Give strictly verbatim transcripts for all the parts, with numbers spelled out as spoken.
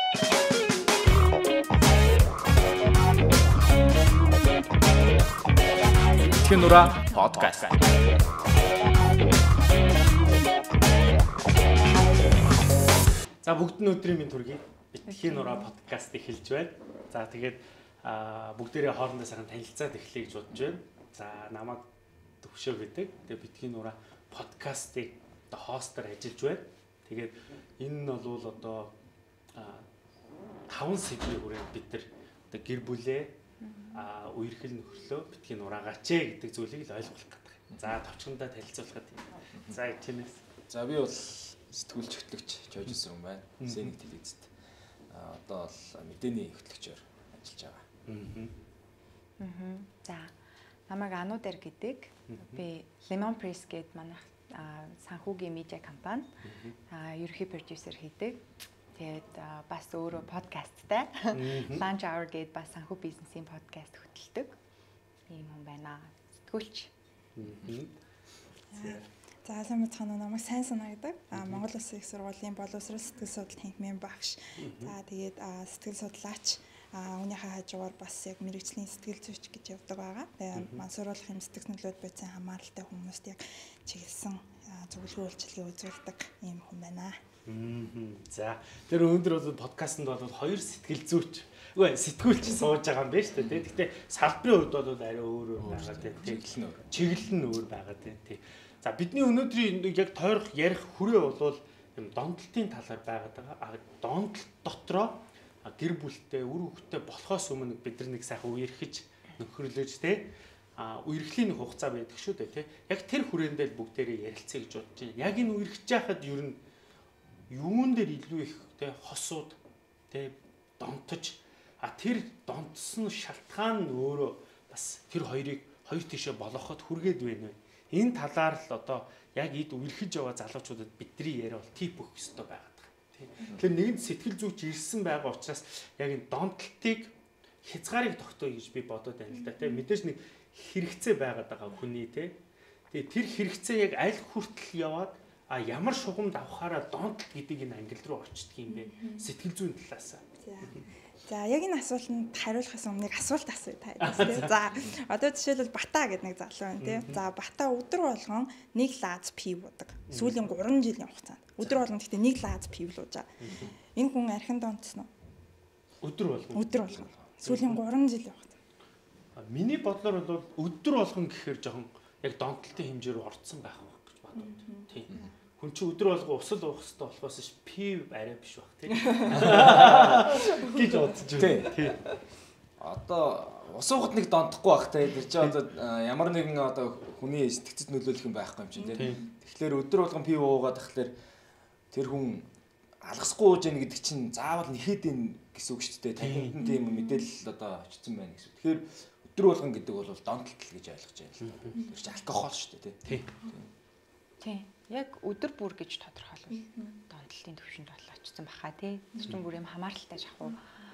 Битгий нураа подкаст. За бүгд нь өдрийн минь төргий Битгий нураа подкаст эхэлж байна. За тэгээд бүгдээрээ хоорондоо сайхан танилцаад эхлэе гэж бодож байна. За намайг Төвшөө гэдэг. Тэгээд Битгий нураа подкастыг одоо хостоор ажиллаж байна. Тэгээд энэ нь бол одоо таван сэдвийн хүрээнд бид нар одоо гэр бүлээ а үерхэл нөхрлөө битгий нураагаач гэдэг зүйлийг л ойлгох гэдэг. За товчхондоо танилцуулахад. За ичнээс. За би бол сэтгүүлч хөтлөгч Жожсон юм байна. Сеник телевизэд. А одоо бол мэдээний хөтлөгчөөр ажиллаж байгаа. Аа. За намайг Ануудэр гэдэг. Би Lemon Press гэдэг манайх санхүүгийн медиа компани а ерхий продюсер хийдэг. Тэгээд бас өөрөө подкасттай Lunch Hour гэдэг бас санхүү бизнесийн подкаст хөтэлдэг. Ийм хүн байна. Сэтгүүлч. За сайн бацхан намайг сайн санаа гэдэг. А Монгол Улсын их сургуулийн боловсрол сэтгэл судлал тэнхимийн багш. За тэгээд сэтгэл судлаач а үүнийхээ хажуугаар бас яг мэрэгжлийн сэтгэл зүйч гэж явдаг байгаа. Тэгээд мансууруулах юм сэтгэл нөлөөд байцсан хамааралтай хүмүүст яг чиглэсэн зөвлөгөө үйлчилгээ үзүүлдэг ийм хүн байна. За тэр өнөөдөр бол подкастт бол хоёр сэтгэл зүйч үгүй сэтгүүлч сууж байгаа юм байна шүү дээ. Гэхдээ салбарын хувьд бол арай өөр өөр байгаа тийм. Чиглэл нь өөр байгаа тийм. За бидний өнөөдрийн яг тойрох ярих хүрээ бол юм донтолтын талаар байгаад байгаа. Донтолт дотроо гэр бүлтэй үр хөвгтэй болохоос өмнө бид нар нэг сайхан үерхэж нөхөрлөж тийм а үерхлийн хугацаа байдаг шүү дээ тийм. Яг тэр хүрээндээ бүгдээрээ ярилцъя гэж бодож байна. Яг энэ үерхэж байхад ер нь юун дээр илүү их те хосууд те донтож а тэр донтсон шалтгаан нь өөрөө бас тэр хоёрыг хоёр тишээ болгоход хүргээд байна вэ. Энэ талаар л одоо яг эд үерхэж яваа залуучуудад бидний яриа бол тип өгөх ёстой байгаад байгаа. Тэгэхээр нэгэн сэтгэл зүйч ирсэн байгаа учраас яг энэ донтолтыг хязгаарыг тогтооё гэж би бодоод байна л да. Тэ мэдээж нэг хэрэгцээ байгаад байгаа хүний те. Тэгээ тэр хэрэгцээ яг аль хүртэл яваад а ямар шугамд авахаараа донтолт гэдэг энэ ангил руу орчдөг юм бэ? Сэтгэл зүйн талаас. За яг энэ асуултанд хариулахаас өмнө нэг асуулт асууя та. За одоо жишээлбэл Бата гэдэг нэг залуу байна тий. За Бата өдөр болгон нэг лаз пив уудаг. Сүүлийн гурван жилийн хугацаанд. Өдөр болгон гэхдээ нэг лаз пив л ууж байгаа. Энэ хүн архин донтсон уу? Өдөр болгон. Өдөр болгон. Сүүлийн гурван жилийн хугацаанд. Миний бодлоор бол өдөр болгон гэхээр жоохон яг донтолтын хэмжээ рүү орцсон байх байх гэж боддог. Тий. Хүн чи өдөр болго усал уух хэрэгтэй болохоос ш пив арай биш баг тий. Гэж бодож байна. Тий. Одоо ус уухад нэг донтохгүй байх тий. Тэр чинь одоо ямар нэгэн одоо хүний сэтгцэд нөлөөлөх юм байхгүй юм чинь тий. Тэгэхээр өдөр болгон пив уугаад тахлаар тэр хүн алгасгүй ууж яах гэдэг чинь заавал нэхэд ийн гэсэн үг шүү дээ. Танхимд нь тийм мэдээлэл одоо очсон байна гэсэн. Тэгэхээр өдөр болгон гэдэг бол донтолт гэж ойлгож байна л да. Тэр чинь алкогол шүү дээ тий. Тий. Яг өдөр бүр гэж тодорхойлвол донтолтын төвшөнд бол очсон баха тий. Тэр чинь бүр юм хамааралтай жах уу.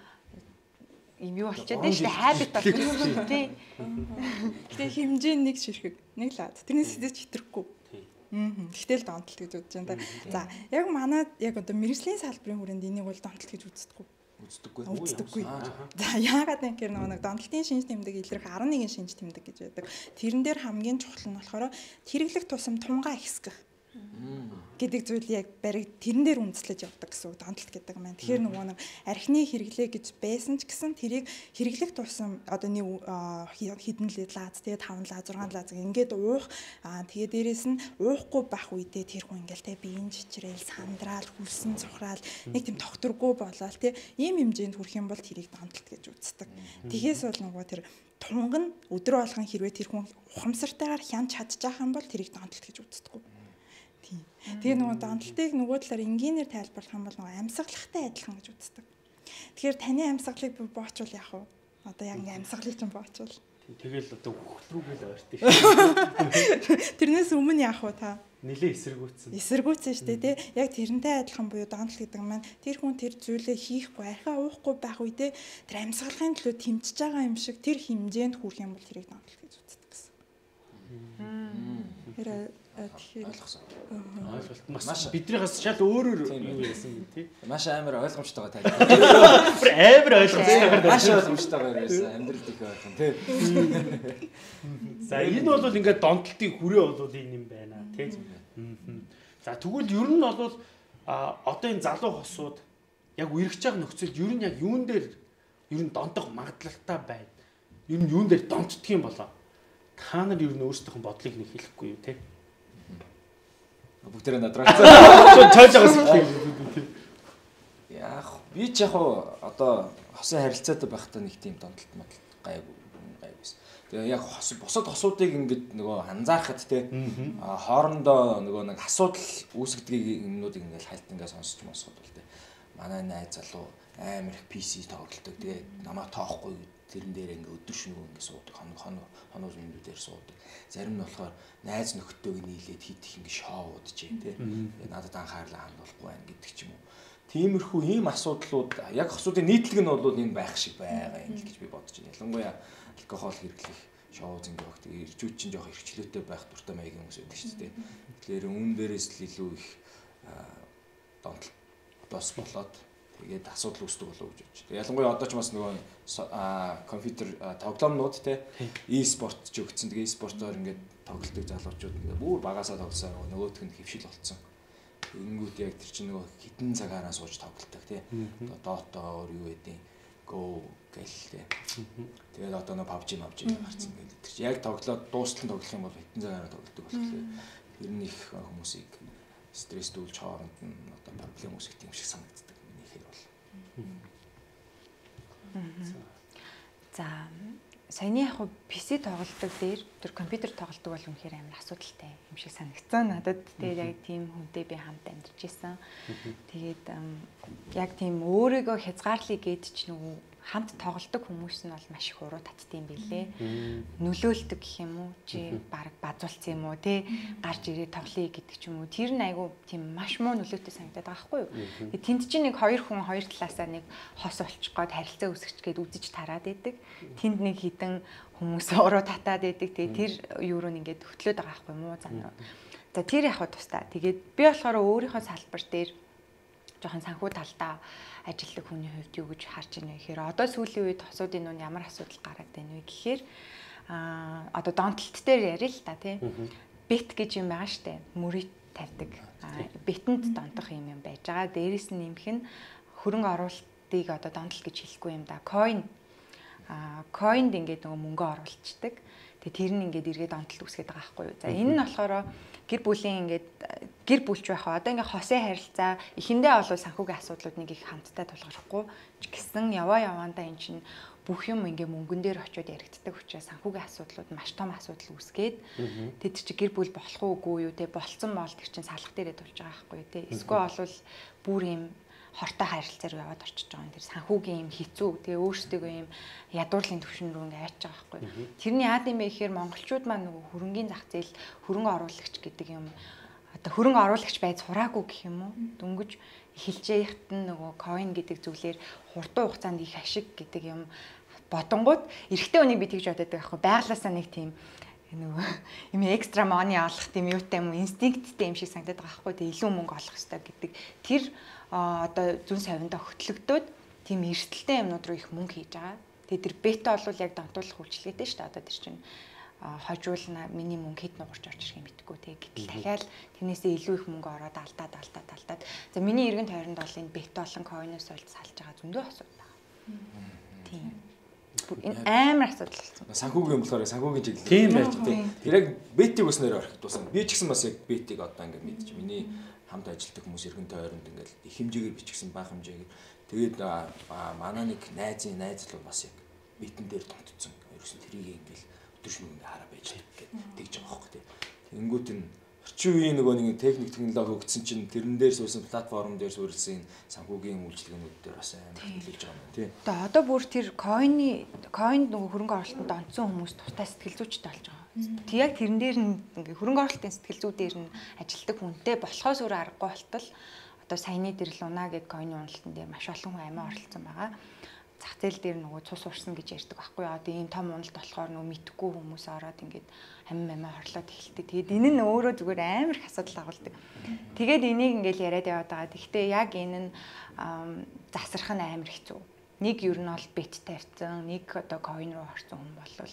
Юм юу болчиход байна шүү дээ. Habit болчихсон тий. Гэтэ хэмжээ нэг ширхэг, нэг лад. Тэрнээс хэдэж хитрэхгүй. Аа. Гэтэл донтолт гэж үзэж байна. За, яг манай яг одоо мэрэгжлийн салбарын хүрээнд энийг бол донтолт гэж үздэггүй. Үздэггүй. Үздэггүй. За, яагаад вэ гэхээр нэг донтолтын шинж тэмдэг илэрх арван нэгэн шинж тэмдэг гэж байдаг. Тэрэн дээр хамгийн чухал нь болохоор хэрэглэх тусам тунгаа ихсгэх гэдэг зүйл яг бариг тэрэн дээр үндэслэж явдаг гэсэн үг донтолт гэдэг юм байна. Тэгэхээр нөгөө нэг архины хэрэглээ гэж байсан ч гэсэн тэрийг хэрэглэх тусам одоо нэг хэдэн лаз тэгээ таван лаз зургаан лаз ингээд уух тэгээ дээрэс нь уухгүй байх үедээ тэр хүн ингээл тэ биеийн чичрээл сандраал хүлсэн цухраал нэг тийм тогтворгүй болоод тэ ийм хэмжээнд хүрэх юм бол тэрийг донтолт гэж үздэг. Тэгээс бол нөгөө тэр тунг нь өдрө болгон хэрвээ тэр хүн ухамсартайгаар хянч чадчих юм бол тэрийг донтолт гэж үздэг. Тэгээ нөгөө донтолтыг нөгөө талаар энгийнээр тайлбарлах юм бол нөгөө амьсгалахтай адилхан гэж үздэг. Тэгэхээр таны амьсгалыг боочвол яах вэ? Одоо яг амьсгалыг чинь боочвол. Тэгэл одоо хөхлрүүгээ л ойртыг шүү. Тэрнээс өмнө яах вэ та? Нилээ эсэргүүцсэн. Эсэргүүцсэн шүү дээ тий. Яг тэрнтэй адилхан буюу донтолт гэдэг нь маань тэр хүн тэр зүйлээ хийхгүй архиа уухгүй байх үедээ тэр амьсгалахын төлөө тэмцэж байгаа юм шиг тэр хэмжээнд хүрэх юм бол тэрийг донтолт гэж үздэг гэсэн. Тэр ойлгосон. Ойлголт маш биднийхээс шал өөрөөр юу байсан тий. Маш амар ойлгомжтой байгаа тайлбар. Амар ойлгомжтой. Маш ойлгомжтой байсан. Амьдралд их ойлгох тий. За энэ бол ингээд донтолтын хүрээ бол энэ юм байна тий. За тэгвэл ер нь бол одоо энэ залуу хосууд яг үерхэж байгаа нөхцөлд ер нь яг юун дээр ер нь донтох магадлалтай байна. Ер нь юун дээр донтдох юм болоо. Та нар ер нь өөрсдийнх нь бодлыг нэг хэлэхгүй юу тий. Бүгдээ надраа. Цоож байгаас хэлээ. Яах би ч яг одоо хосын харилцаатай байхдаа нэг тийм донтолт модал гайгүй гайгүйс. Тэгээ яг хос бусад хосуудыг ингээд нөгөө анзаархад те хоорондоо нөгөө нэг асуудал үүсгдэг юмнуудыг ингээд хальт ингээд сонсч мосгод бол те. Манай найз залуу амар их пи си тоглолдог. Тэгээ намаа тоохгүй тэрэн дээр ингээд өдөр шөнөгүй ингээд суудаг. Хоног хоног хоног минутээр суудаг. Зарим нь болохоор найз нөхдөйг нийлээд хит их ингээд шоу удажээ те. Надад анхаарлаа хандуулахгүй байна гэдэг ч юм уу. Тиймэрхүү ийм асуудлууд яг хосуудын нийтлэг нь бол энэ байх шиг байгаа юм л гэж би бодож байна. Ялангуяа алкогол хэрэглэх шоу зингээ багт ирчүүд чинь жоох эрхчлөөтэй байх дуртай маягийн хүмүүс байдаг шүү дээ. Тэгэхээр үүн дээрээс л илүү их донтол дос болоод тэгээд асуудал үүсдэг болов уу гэж бодож байна. Ялангуяа одоо ч бас нөгөө компьютер тоглоомнууд те e-спорт ч өгцөн. Тэгээд e-спортоор ингээд тоглолтыг залуучууд ингээд бүр багасаа тоглосоо нөгөөх нь хөвшил болцсон. Ингүүд яг тэр чинь нөгөө хитэн цагаараа сууж тоглолдог тий. Одоо дотоо юу гэдэг Go гэл тий. Тэгээд одоо нөгөө пабжи мавжи гарцсан гэдэг. Тэр чинь яг тоглоод дуустал тоглох юм бол хитэн цагаараа тоглолдог болохоор тэр нь их хүмүүсийг стресс дүүлж хооронд нь одоо проблем үүсгэх юм шиг санагддаг. Миний хэр бол. За саяны яг пи си тоглолтог дээр тэр компьютер тоглолтог бол үнэхээр амар асуудалтай юм шиг санагдсан. Надад тэгээд яг тийм хүнтэй би хамт амьдарч ирсэн. Тэгээд яг тийм өөрийгөө хязгаарлыг гээд ч нөгөө хамт тоглолтог хүмүүс нь бол маш их уруу татдсан байлээ. Нөлөөлдөг гэх юм уу? Чи баг базуулсан юм уу те? Гарч ирээ тоглоё гэдэг ч юм уу. Тэр нь айгүй тийм маш муу нөлөөтэй санагдаад байгаа байхгүй юу? Тэнд чинь нэг хоёр хүн хоёр талаасаа нэг хос олчих гээд харилцаа үүсгэж гээд үзэж тараад байдаг. Тэнд нэг хідэн хүмүүс уруу татаад байдаг. Тэгээ тэр юу руу ингээд хөтлөөд байгаа байхгүй муу зан руу. За тэр яг тустай. Тэгээд би болохоор өөрийнхөө салбар дээр жоохон санхүү талдаа ажилладаг хүний хувьд юу гэж харж байна гэхээр одоо сүүлийн үед хосуудын нүн ямар асуудал гараад байна вэ гэхээр а одоо донтолт дээр ярил л та тий. Бит гэж юм байгаа штэ. Мөрийг тавьдаг. Битэнд донтох юм юм байж байгаа. Дээрээс нь нэмэх нь хөрөнгө оруулалтыг одоо донтол гэж хэлэхгүй юм да. Coin а coind ингээд нөгөө мөнгө оруулцдаг. Тэгээ тэр нь ингээд эргээд донтолт үүсгээд байгаа байхгүй юу. За энэ нь болохоор гэр бүлийн ингээд гэр бүлч байхаа одоо ингээд хосын харилцаа эхэндээ бол санхүүгийн асуудлууд нэг их хамтдаа тулгархгүй ч гэсэн яваа яваандаа эн чинь бүх юм ингээд мөнгөн дээр очиод яригддаг учраас санхүүгийн асуудлууд маш том асуудал үүсгээд тэд чи гэр бүл болох уугүй юу те болцсон бол тэр чинь салах дээрээ тулж байгаа байхгүй юу те эсвэл бол бүр юм хортой харилцаа руу яваад орчиж байгаа юм. Тэр санхүүгийн юм хэцүү. Тэгээ өөрсдөө юм ядуурлын төвшин рүү ингээ айж байгаа байхгүй. Тэрний яад юм бэ гэхээр монголчууд маань нөгөө хөрөнгөний зах зээл хөрөнгө оруулагч гэдэг юм одоо хөрөнгө оруулагч байж сураагүй гэх юм уу. Дөнгөж эхэлжээхт нь нөгөө coin гэдэг зүйлээр хурдан хугацаанд их ашиг гэдэг юм бодонгууд эрэгтэй хүний би тэгж бодоод байгаа байхгүй. Байглаасаа нэг тийм нөгөө юм экстра money олох тийм юутай юм инстинкттэй юм шиг санагдаад байгаа байхгүй. Тэгээ илүү мөнгө олох хэрэгтэй гэдэг тэр одоо зүн савиндаа хөтлөгдөөд тийм эрсдэлтэй юмнууд руу их мөнгө хийж байгаа. Тэгээ тэр бета бол яг донтуулах үйлчлэгээтэй шүү дээ. Одоо тэр чинь хожуулна миний мөнгө хэд нугарч орж ирэх юм битггүй тэгээ гэтэл дахиад тэрнээсээ илүү их мөнгө ороод алдаад алдаад алдаад. За миний эргэн тойронд бол энэ бета болон coin-оос олж салж байгаа зөндөө асуудал байна. Тийм. Энэ амар асуудал болсон. Санхүүгийн болохоор санхүүгийн чиглэл тийм байж тийм. Тэр яг бетиг өснөр орхитуулсан. Би ч гэсэн бас яг бетиг одоо ингээд мэдчих. Миний хамт ажилладаг хүмүүс эргэн тойронд ингээд их хэмжээгээр бичгсэн бага хэмжээгээр. Тэгээд манай нэг найзын найз л бас яг битэн дээр томтцсон. Ерөөсөн тэрийг ингээд өдөр шөнө ингээд хараа байж гэдэг тэгж байгаа байхгүй тийм. Тэнгүүт нь орчин үеийн нөгөө нэг техник технологи хөгжсөн чинь тэрэн дээр суусан платформ дээр суурилсан санхүүгийн үйлчилгээнүүд дээр бас амар хэлж байгаа юм тийм. Тэгээ одоо бүр тэр coin coin нөгөө хөрөнгө оруулалтанд онцсон хүмүүс тустай сэтгэл зүйчтэй болж байгаа. Тэг яг тэрэн дээр нь ингээ хөрөнгө оруулалтын сэтгэл зүй дээр нь ажилтдаг хүнтэй болохоос өөр аргагүй болтол одоо саяны дээр луна гэдэг coin уналтан дээр маш олон хүн амиа оролцсон байгаа. зах зээл дээр нөгөө цус урсан гэж ярьдаг байхгүй юу. Одоо ийм том уналт болохоор нөгөө мэдхгүй хүмүүс ороод ингээд амин амин хорлоод эхэлдэг. Тэгээд энэ нь өөрөө зүгээр амар их асуудал агуулдаг. Тэгээд энийг ингээд яриад яваад байгаа. Гэхдээ яг энэ нь засрах нь амар хэцүү. Нэг ер нь бол бит тавьсан, нэг одоо coin руу орсон хүн болвол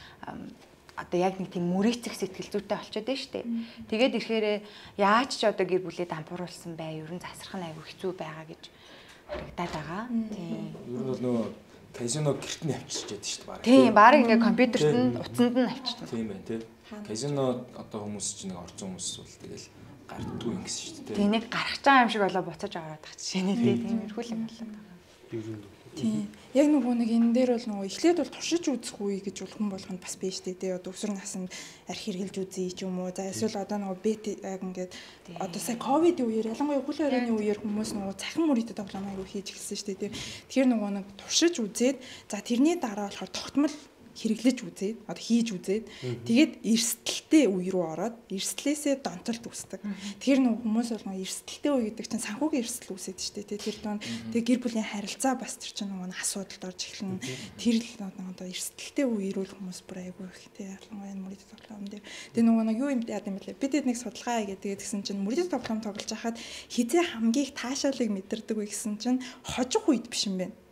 одоо яг нэг тийм мөрийцэх сэтгэл зүйтэй болчиход байна шүү дээ. Тэгээд ирэхээр яаж ч одоо гэр бүлээ дампууруулсан бай, ер нь засрах нь айгүй хэцүү байгаа гэж харагдаад байгаа. Тийм. Ер нь бол нөгөө казино гэрт нь авчирч яд шүү дээ баг. Тийм, баг ингээ компьютерт нь утсанд нь авчирч. Тийм байна тий. Казино одоо хүмүүс чинь нэг орцсон хүмүүс бол тэгэл гарддгүй юм гэсэн шүү дээ. Тийм нэг гарах чам юм шиг болоо буцаж аваад тах чинь тий. Тиймэрхүү юм болоод байгаа. Ер нь Тийм. Яг нөгөө нэг энэ дээр бол нөгөө эхлээд бол туршиж үзэх үе гэж бол хүн болгонд бас биш дээ. Тэгээ одоо өсвөр наснд архи хэрглэж үзье ч юм уу. За эсвэл одоо нөгөө бет яг ингээд одоо сая ковидын үеэр ялангуяа хөл хорионы үеэр хүмүүс нөгөө цахим мөрөдөд тоглоом аягүй хийж эхэлсэн шүү дээ. Тэгэхээр нөгөө нэг туршиж үзээд за тэрний дараа болохоор тогтмол хэрэглэж үзээд одоо хийж үзээд тэгээд эрсдэлтэй үе рүү ороод эрсдлээсээ донтолт үүсдэг. Тэгэхээр нөгөө хүмүүс бол нөгөө эрсдэлтэй үе гэдэг чинь санхүүгийн эрсдэл үүсээд шүү дээ. Тэр донд тэгээд гэр бүлийн харилцаа бас тэр чинь нөгөө асуудалд орж эхэлнэ. Тэр л одоо эрсдэлтэй үе рүү хүмүүс бүр айгүй их тий ялангуяа мөрөдөд тоглоом дээр. Тэгээд нөгөө нэг юу юм яа гэм бэлээ. Бид нэг судалгаа хийгээд тэгээд гэсэн чинь мөрөдөд тоглоом тоглож хахад хизээ хамгийн их таашаалыг мэдэрдэг вэ гэсэн чинь хожих үед биш юм байна.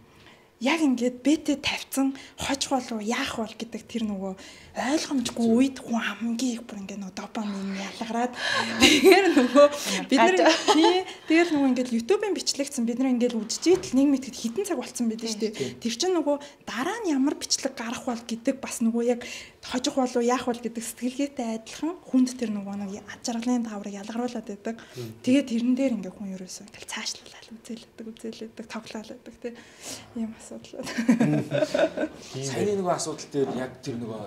Яг ингээд бэтэ тавьсан хожих болов яах бол гэдэг тэр нөгөө ойлгомжгүй үед хүн хамгийн их бүр ингээд нөгөө допамин ялгараад тэгэхээр нөгөө бид нар тий тэгэл нөгөө ингээд YouTube-ын бичлэгцэн бид нар ингээд үдчихээд нэг мэтгэд хитэн цаг болцсон байдаг шүү дээ. Тэр чинь нөгөө дараа нь ямар бичлэг гарах бол гэдэг бас нөгөө яг хожих болов яах бол гэдэг сэтгэлгээтэй адилхан хүнд тэр нөгөө нэг ад жаргалын даврыг ялгаруулад байдаг. Тэгээд тэрэн дээр ингээд хүн ерөөсөө ингээд цаашлуулаад үзээлдэг үзээлдэг тоглоалдаг тий юм асуудал. Саяны нөгөө асуудал дээр яг тэр нөгөө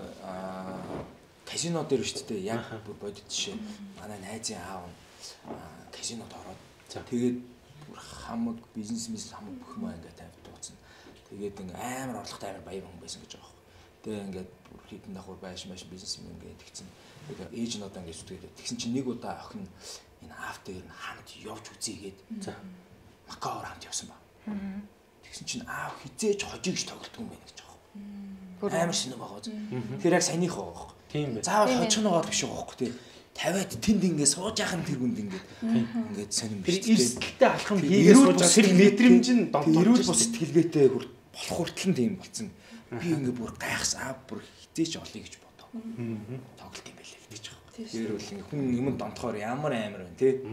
казино дээр шүү дээ. Яг бүр бодит жишээ. Манай найзын аав казинод ороод тэгээд бүр хамаг бизнес бизнес хамаг бүх юм ингээд тавьд дууцсан. Тэгээд ингээ амар орлоготой амар баяр хүн байсан гэж байгаа юм. Тэгээ ингээд бүр хитэн давхар байш маш бизнес юм ингээд тэгсэн. Тэгээд ээж нь одоо ингээд зүтгээд тэгсэн чинь нэг удаа охин энэ аавтайг хамт явж үзьегээд за Макаор хамт явсан ба. Тэгсэн чинь аав хизээж хожигч тоглолтгүй юм байна гэж байгаа юм. Амар шинэ байгаа. Тэгэхээр яг саяных байгаа байхгүй. Тийм байх. Заавал хожих байгаа биш байгаа байхгүй тий. тавиад тэнд ингээд сууж яхах тэр хүнд ингээд ингээд сонирм биш. Тэр эрсдэлтэй алхам хийгээ сууж байгаа тэр мэдрэмж нь донтолж эрүүл бус сэтгэлгээтэй болох хүртэл тийм болсон. Би ингээд бүр гайхс аа бүр хизээч олъё гэж бодоо. Тоглолт юм байлээ гэж байгаа. Тэр үл ингээд хүн юм донтохоор ямар амар байна тий.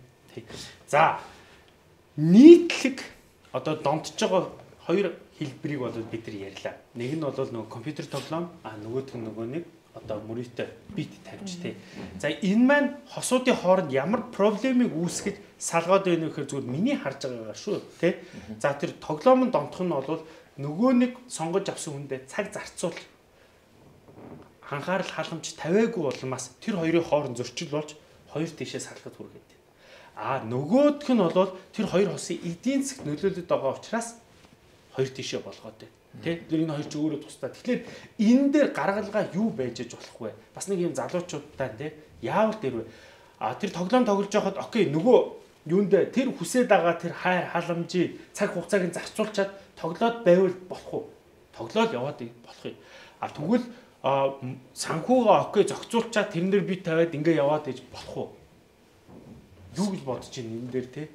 За нийтлэг одоо донтож байгаа хоёр хэлбэрийг бол бид нар ярьлаа. Нэг нь бол нөгөө компьютер тоглоом, а нөгөөх нь нөгөө нэг одоо мөрөйтэй бит тавьж тий. За энэ маань хосуудын хооронд ямар проблемыг үүсгэж салгаад байна вэ гэхээр зүгээр миний харж байгаагаар шүү тий. За тэр тоглоомын донтох нь бол нөгөө нэг сонгож авсан хүндээ цаг зарцуул анхаарал халамж тавиагүй улмаас тэр хоёрын хооронд зөрчил болж хоёр тишээ салахад хүргээд байна. А нөгөөх нь бол тэр хоёр хосын эдийн засгт нөлөөлөд байгаа учраас хоёр тишээ болгоод байна. Тэ? Тэр энэ хоёр ч өөрөө тусдаа. Тэгэхээр энэ дээр гаргалгаа юу байж иж болох вэ? Бас нэг юм залуучуудтай тэ яавал дээр вэ? А тэр тоглоом тоглож байхад окей нөгөө юунд тэр хүсээд байгаа тэр хайр халамжийг цаг хугацааг нь зарцуулчаад тоглоод байвал болох уу? Тоглоод яваад болох юм. А тэгвэл санхугаа окей зохицуулчаад тэрэн дээр бит тавиад ингээ яваад иж болох уу? Юу гэж бодож байна энэ дээр те?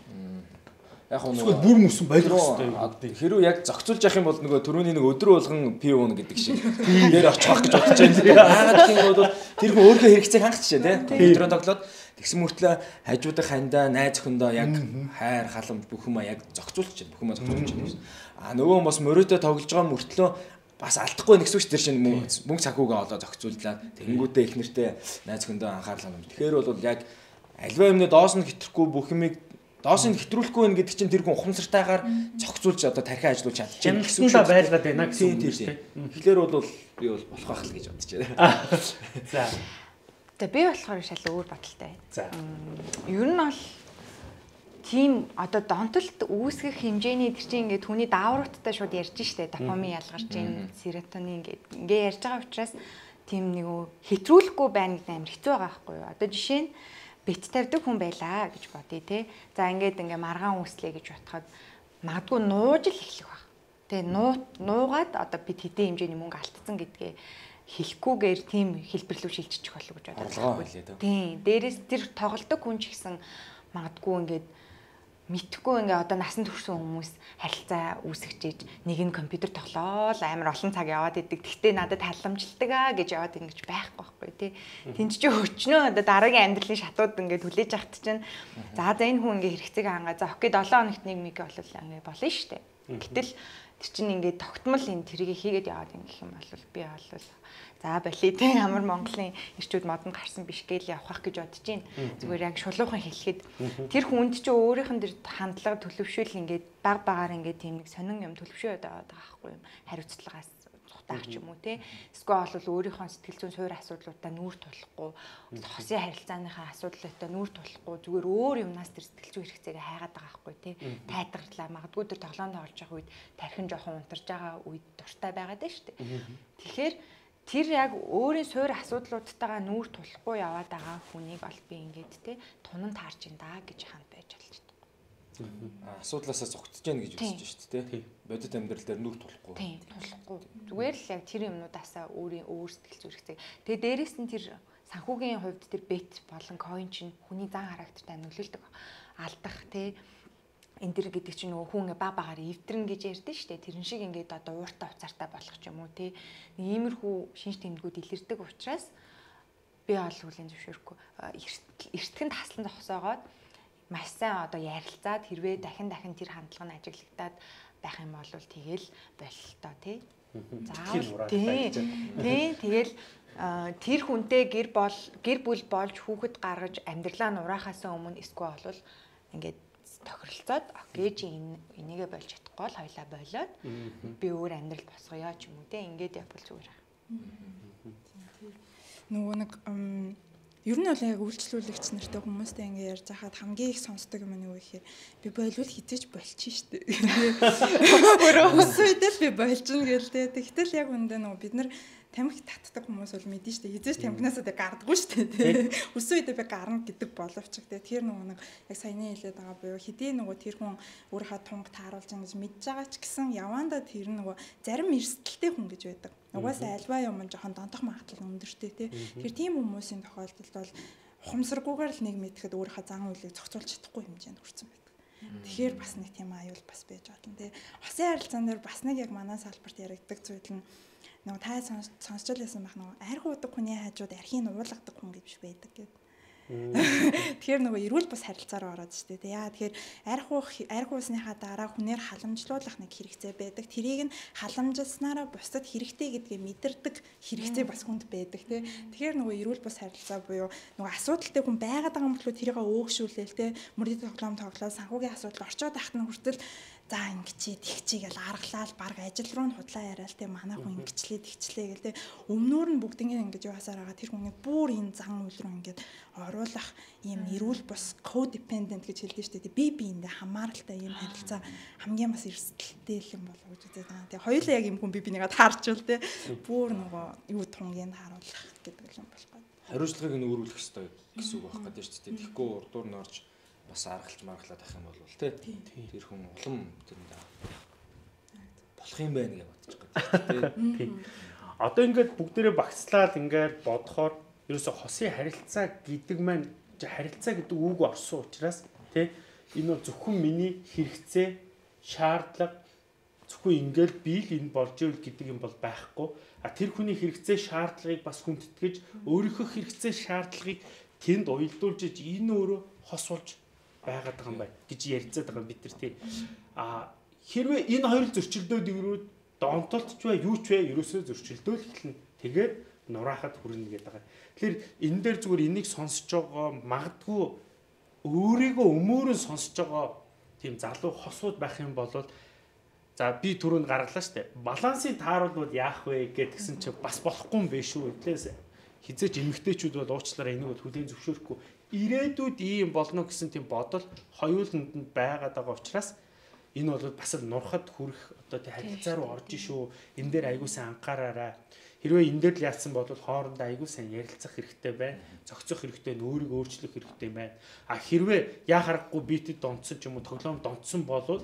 Яг нь нөгөө бүр мөсөн байлгах хэрэгтэй. Хэрвээ яг зохицуулж явах юм бол нөгөө түрүүний нэг өдрө болгон пи уун гэдэг шиг дээр очих гэж бодож байна. Яагаад гэх юм бол тэр хүн өөрөө хэрэгцээг хангах чинь тий. Компьютерон тоглоод тэгсэн мөртлөө хажуудах хандаа найз өхөндөө яг хайр халамж бүх юм яг зохицуулж чинь бүх юм зохицуулж чинь. А нөгөө хүн бас мөрөөдөө тоглож байгаа мөртлөө бас алдахгүй нэгсвч тэр чинь мөнгө санхугаа олоо зохицууллаа. Тэнгүүтээ их нэртэй найз өхөндөө анхаарал хандуулж. Тэгэхээр бол яг альва юмны доос нь хитрхгүй бүх юмыг доос нь хэтрүүлэхгүй байх гэдэг чинь тэр хүн ухамсартайгаар зохицуулж одоо тархиа ажиллуулж чадчихна гэсэн үг байлгаад байна гэсэн үг тийм. Тэгэхээр бол би бол болох байх л гэж бодож байна. За. Тэгээ би болохоор шал өөр бодолтой. За. Ер нь бол тийм одоо донтолт үүсгэх хэмжээний тэр чинь ингээд хүний даавруудтай шууд ярьж штэ. Допамин ялгарч ийн, серотонин ингээд ингээ ярьж байгаа учраас тийм нэг хэтрүүлэхгүй байна гэдэг амар хэцүү байгаа байхгүй юу? Одоо жишээ нь бит тавьдаг хүн байлаа гэж бодъё те. За ингээд ингээ маргаан үүслэе гэж бодоход магадгүй нууж л эхлэх баг. Тэгээ нуу нуугаад одоо би тэдэн хэмжээний мөнгө алдсан гэдгээ хэлэхгүйгээр тийм хэлбэрлүү шилжчих болов гэж бодож байна. Тийм. Дээрээс тэр тоглодог хүн ч гэсэн магадгүй ингээд мэдхгүй ингээ одоо насан турш хүмүүс харилцаа үүсгэж нэг нь компьютер тоглоол амар олон цаг яваад идэг. Тэгтээ надад халамжилдаг аа гэж яваад ингэж байхгүй байхгүй тий. Тэнд чи өчнөө одоо дараагийн амьдралын шатууд ингээ хүлээж авах чинь за за энэ хүн ингээ хэрэгцээг хангаа за окей долоон хоногт нэг миг болол ингээ болно шүү дээ. Гэтэл тэр чинь ингээ тогтмол энэ тэрийг хийгээд яваад ингээ юм бол би бол за болий те ямар Монголын ирчүүд модонд гарсан биш гээл явах гэж бодож байна. Зүгээр яг шулуухан хэлэхэд тэр хүнд чинь өөрийнх нь тэр хандлага төлөвшөөл ингээд баг багаар ингээд тийм нэг сонин юм төлөвшөөд байгаа байхгүй юм. Хариуцлагаас цухтаах ч юм уу те. Эсвэл бол өөрийнхөө сэтгэл зүйн суурь асуудлуудаа нүүр тулахгүй, хосын харилцааныхаа асуудлуудаа нүүр тулахгүй зүгээр өөр юмнаас тэр сэтгэл зүйн хэрэгцээгээ хайгаад байгаа байхгүй те. Тайтгарлаа магадгүй тэр тоглоом тоглож байгаа үед тархин жоохон унтарч байгаа үед дуртай байгаад байна шүү дээ. Тэгэхээр тэр яг өөрийн суурь асуудлуудтайгаа нүүр тулахгүй яваад байгаа хүнийг бол би ингээд те тунан таарч ин даа гэж ханд байж болж байна. Асуудлаасаа зогтож яана гэж үзэж шүү дээ. Бодит амьдрал дээр нүүр тулахгүй. Тийм, тулахгүй. Зүгээр л яг тэр юмнуудаасаа өөрийн өөр сэтгэл зүйн хэрэгцээг. Тэгээ дээрэс нь тэр санхүүгийн хувьд тэр бет болон coin чинь хүний зан характертай нөлөөлдөг. Алдах те энэ дэр гэдэг чинь нөгөө хүн баг багаар эвдрэн гэж ярьдэн штэ. Тэрэн шиг ингээд одоо ууртаа уцаартай болох ч юм уу те. Нэг иймэрхүү шинж тэмдгүүд илэрдэг учраас би ол хүлийн зөвшөөрөхгүй. Эртгэнд таслан зогсоогоод маш сайн одоо ярилцаад хэрвээ дахин дахин тэр хандлага нь ажиглагдаад байх юм бол тэгэл бололтоо те. За тий. Тэгэл тэр хүнтэй гэр бол гэр бүл болж хүүхэд гаргаж амьдралаа нураахаасаа өмнө эсвэл бол ингээд тохиролцоод окей чи энэ энийгээ болж чадахгүй л хоёлаа болоод би өөр амьдрал босгоё ч юм уу те ингээд явбал зүгээр. Нөгөө нэг ер нь бол яг үйлчлүүлэгч нартай хүмүүстэй ингээ ярьж хахад хамгийн их сонсдог юм нь юу гэхээр би болвол хизээж болчих штэ. Өсөйдөл би болчихно гэлтэй. Тэгтэл яг үндэ нөгөө бид нар тамхи татдаг хүмүүс бол мэдэн штэ. Хизээж тамхинасаа тэг гардаггүй штэ. Өсөйдөө би гарна гэдэг боловч тэ тэр нөгөө нэг яг саяны хэлээд байгаа буюу хэдий нөгөө тэр хүн өөрийнхөө тунг тааруулж ингэж мэдж байгаа ч гэсэн явандаа тэр нөгөө зарим эрсдэлтэй хүн гэж байдаг. Угаасаа альва юм жоохон донтох магадлал өндөртэй тий. Тэр тийм хүмүүсийн тохиолдолд бол ухамсаргүйгээр л нэг мэдхэд өөрийнхөө зан үйлийг зохицуулж чадахгүй хэмжээнд хүрсэн байдаг. Тэгэхээр бас нэг тийм аюул бас байж болно тий. Хосын харилцаан дээр бас нэг яг манай салбарт яригддаг зүйл нь нөгөө та сонсч байсан байх нөгөө арх уудаг хүний хажууд архийн уулгадаг хүн гэж байдаг гэдэг. Тэгэхээр нөгөө эрүүл бас харилцаараа ороод штэ. Яа тэгэхээр арх уух арх уусныхаа дараа хүнээр халамжлуулах нэг хэрэгцээ байдаг. Тэрийг нь халамжилснараа бусдад хэрэгтэй гэдгээ мэдэрдэг хэрэгцээ бас хүнд байдаг тий. Тэгэхээр нөгөө эрүүл бас харилцаа буюу нөгөө асуудалтай хүн байгаад байгаа юм болов тэрийг өөгшүүлээл тий. Мөрөд тоглоом тоглоод санхүүгийн асуудал орчоод ахт нь хүртэл за ингэчээ тэгчээ гэж аргалаад баг ажил руу нь худлаа яриад тий манай хүн ингэчлээ тэгчлээ гэл тий өмнөөр нь бүгднийг ингэж яваасаар байгаа тэр хүний бүр энэ зан үйл рүү ингэж оруулах ийм эрүүл бус codependent гэж хэлдэг шүү дээ. Би биендээ хамааралтай ийм харилцаа хамгийн бас эрсдэлтэй юм болов уу гэж үздэг байгаа. Тэгээ хоёулаа яг юм хүн би бинийгээ таарчвал тий бүр нөгөө юу тунгийн тааруулах гэдэг юм болох гээд. Хариуцлагыг нь өөрүүлэх хэрэгтэй гэсэн үг байх гэдэг шүү дээ. Тэгэхгүй урдуур нь орж бас аргалж маргалаад ах юм бол тий тэр хүн улам тэрэнд болох юм байна гэж бодож байгаа тий. Одоо ингээд бүгдээрээ багцлаад ингээд бодохоор ерөөсө хосын харилцаа гэдэг маань харилцаа гэдэг үг орсон учраас тий энэ бол зөвхөн миний хэрэгцээ шаардлага зөвхөн ингээд би л энэ болж ивэл гэдэг юм бол байхгүй. А тэр хүний хэрэгцээ шаардлагыг бас хүндэтгэж өөрийнхөө хэрэгцээ шаардлагыг тэнд уялдуулж энэ өөрөө хос болж байгаад байгаа юм байна гэж ярьцаад байгаа бид нар тий. А хэрвээ энэ хоёр зөрчилдөөд ирвэл донтолтч бай юу ч бай ерөөсөө зөрчилдөөл эхэлнэ. Тэгээд нураахад хүрнэ гэдэг байгаа. Тэгэхээр энэ дээр зүгээр энийг сонсож байгаа магадгүй өөрийгөө өмөөрөө сонсож байгаа тийм залуу хосууд байх юм бол за би түрүүнд гаргалаа штэ. Балансын тааруулбал яах вэ гэдгсэн чинь бас болохгүй юм биш үү? Тэглээс хизээч эмэгтэйчүүд бол уучлаарай энийг бол хүлээн зөвшөөрөхгүй. Ирээдүйд ийм болно гэсэн тийм бодол хоёуланд нь байгаад байгаа учраас энэ бол бас л нурахад хүрэх одоо тий харилцаа руу орж шүү. Энэ дээр аягүй сайн анхаараарай. Хэрвээ энэ дээр л яатсан бол хоорондоо аягүй сайн ярилцах хэрэгтэй байна. Зохицох хэрэгтэй, өөрийгөө өөрчлөх хэрэгтэй байна. А хэрвээ яа харахгүй битэд донцсон ч юм уу тоглоом донцсон бол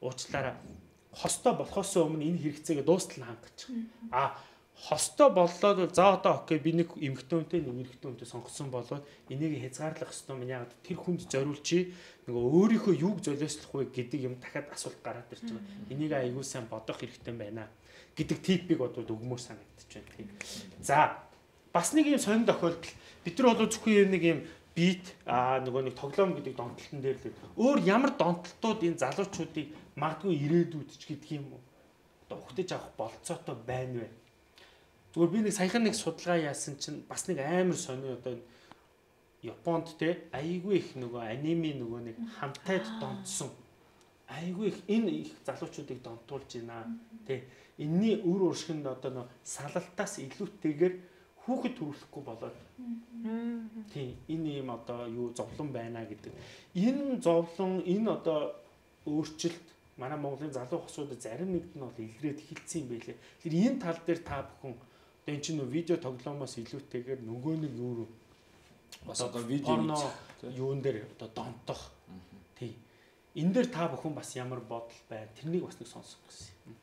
уучлаарай. Хостой болохоос өмнө энэ хэрэгцээгээ дуустал хангах. А хостой боллоо бол за одоо окей би нэг эмэгтэйнтэй нэг эрэгтэйнтэй сонгосон болоод энийг хязгаарлах ёстой юм яагаад тэр хүнд зориулчи нөгөө өөрийнхөө юуг золиослох вэ гэдэг юм дахиад асуулт гараад ирж байгаа. Энийг аягүй сайн бодох хэрэгтэй байна гэдэг типийг бодвол өгмөр санагдчих байна тийм. За бас нэг юм сонир тохиолдол бид нар бол зөвхөн нэг юм бит аа нөгөө нэг тоглоом гэдэг донтолтон дээр л өөр ямар донтолтууд энэ залуучуудыг магадгүй ирээдүйд ч гэдэг юм уу одоо ухтаж авах болцоотой байна вэ? Зүгээр би нэг саяхан нэг судалгаа яасан чинь бас нэг амар сонио одоо Японд те айгүй их нөгөө аниме нөгөө нэг хамтайд донтсон айгүй их энэ их залуучуудыг донтуулж байна те энэний үр уршигнд одоо нөгөө салалтаас илүүтэйгээр хүүхэд төрүүлэхгүй болоод тийм энэ юм одоо юу зовлон байна гэдэг. Энэ зовлон энэ одоо өөрчлөлт манай Монголын залуу хосуудад зарим нэгд нь бол илрээд эхэлсэн юм байлээ. Тэгэхээр энэ тал дээр та бүхэн одоо энэ чинь видео тоглоомоос илүүтэйгээр нөгөө нэг юу бас одоо видео юун дээр одоо донтох тийм энэ дээр та бүхэн бас ямар бодол байна тэрнийг бас нэг сонсох гэсэн юм.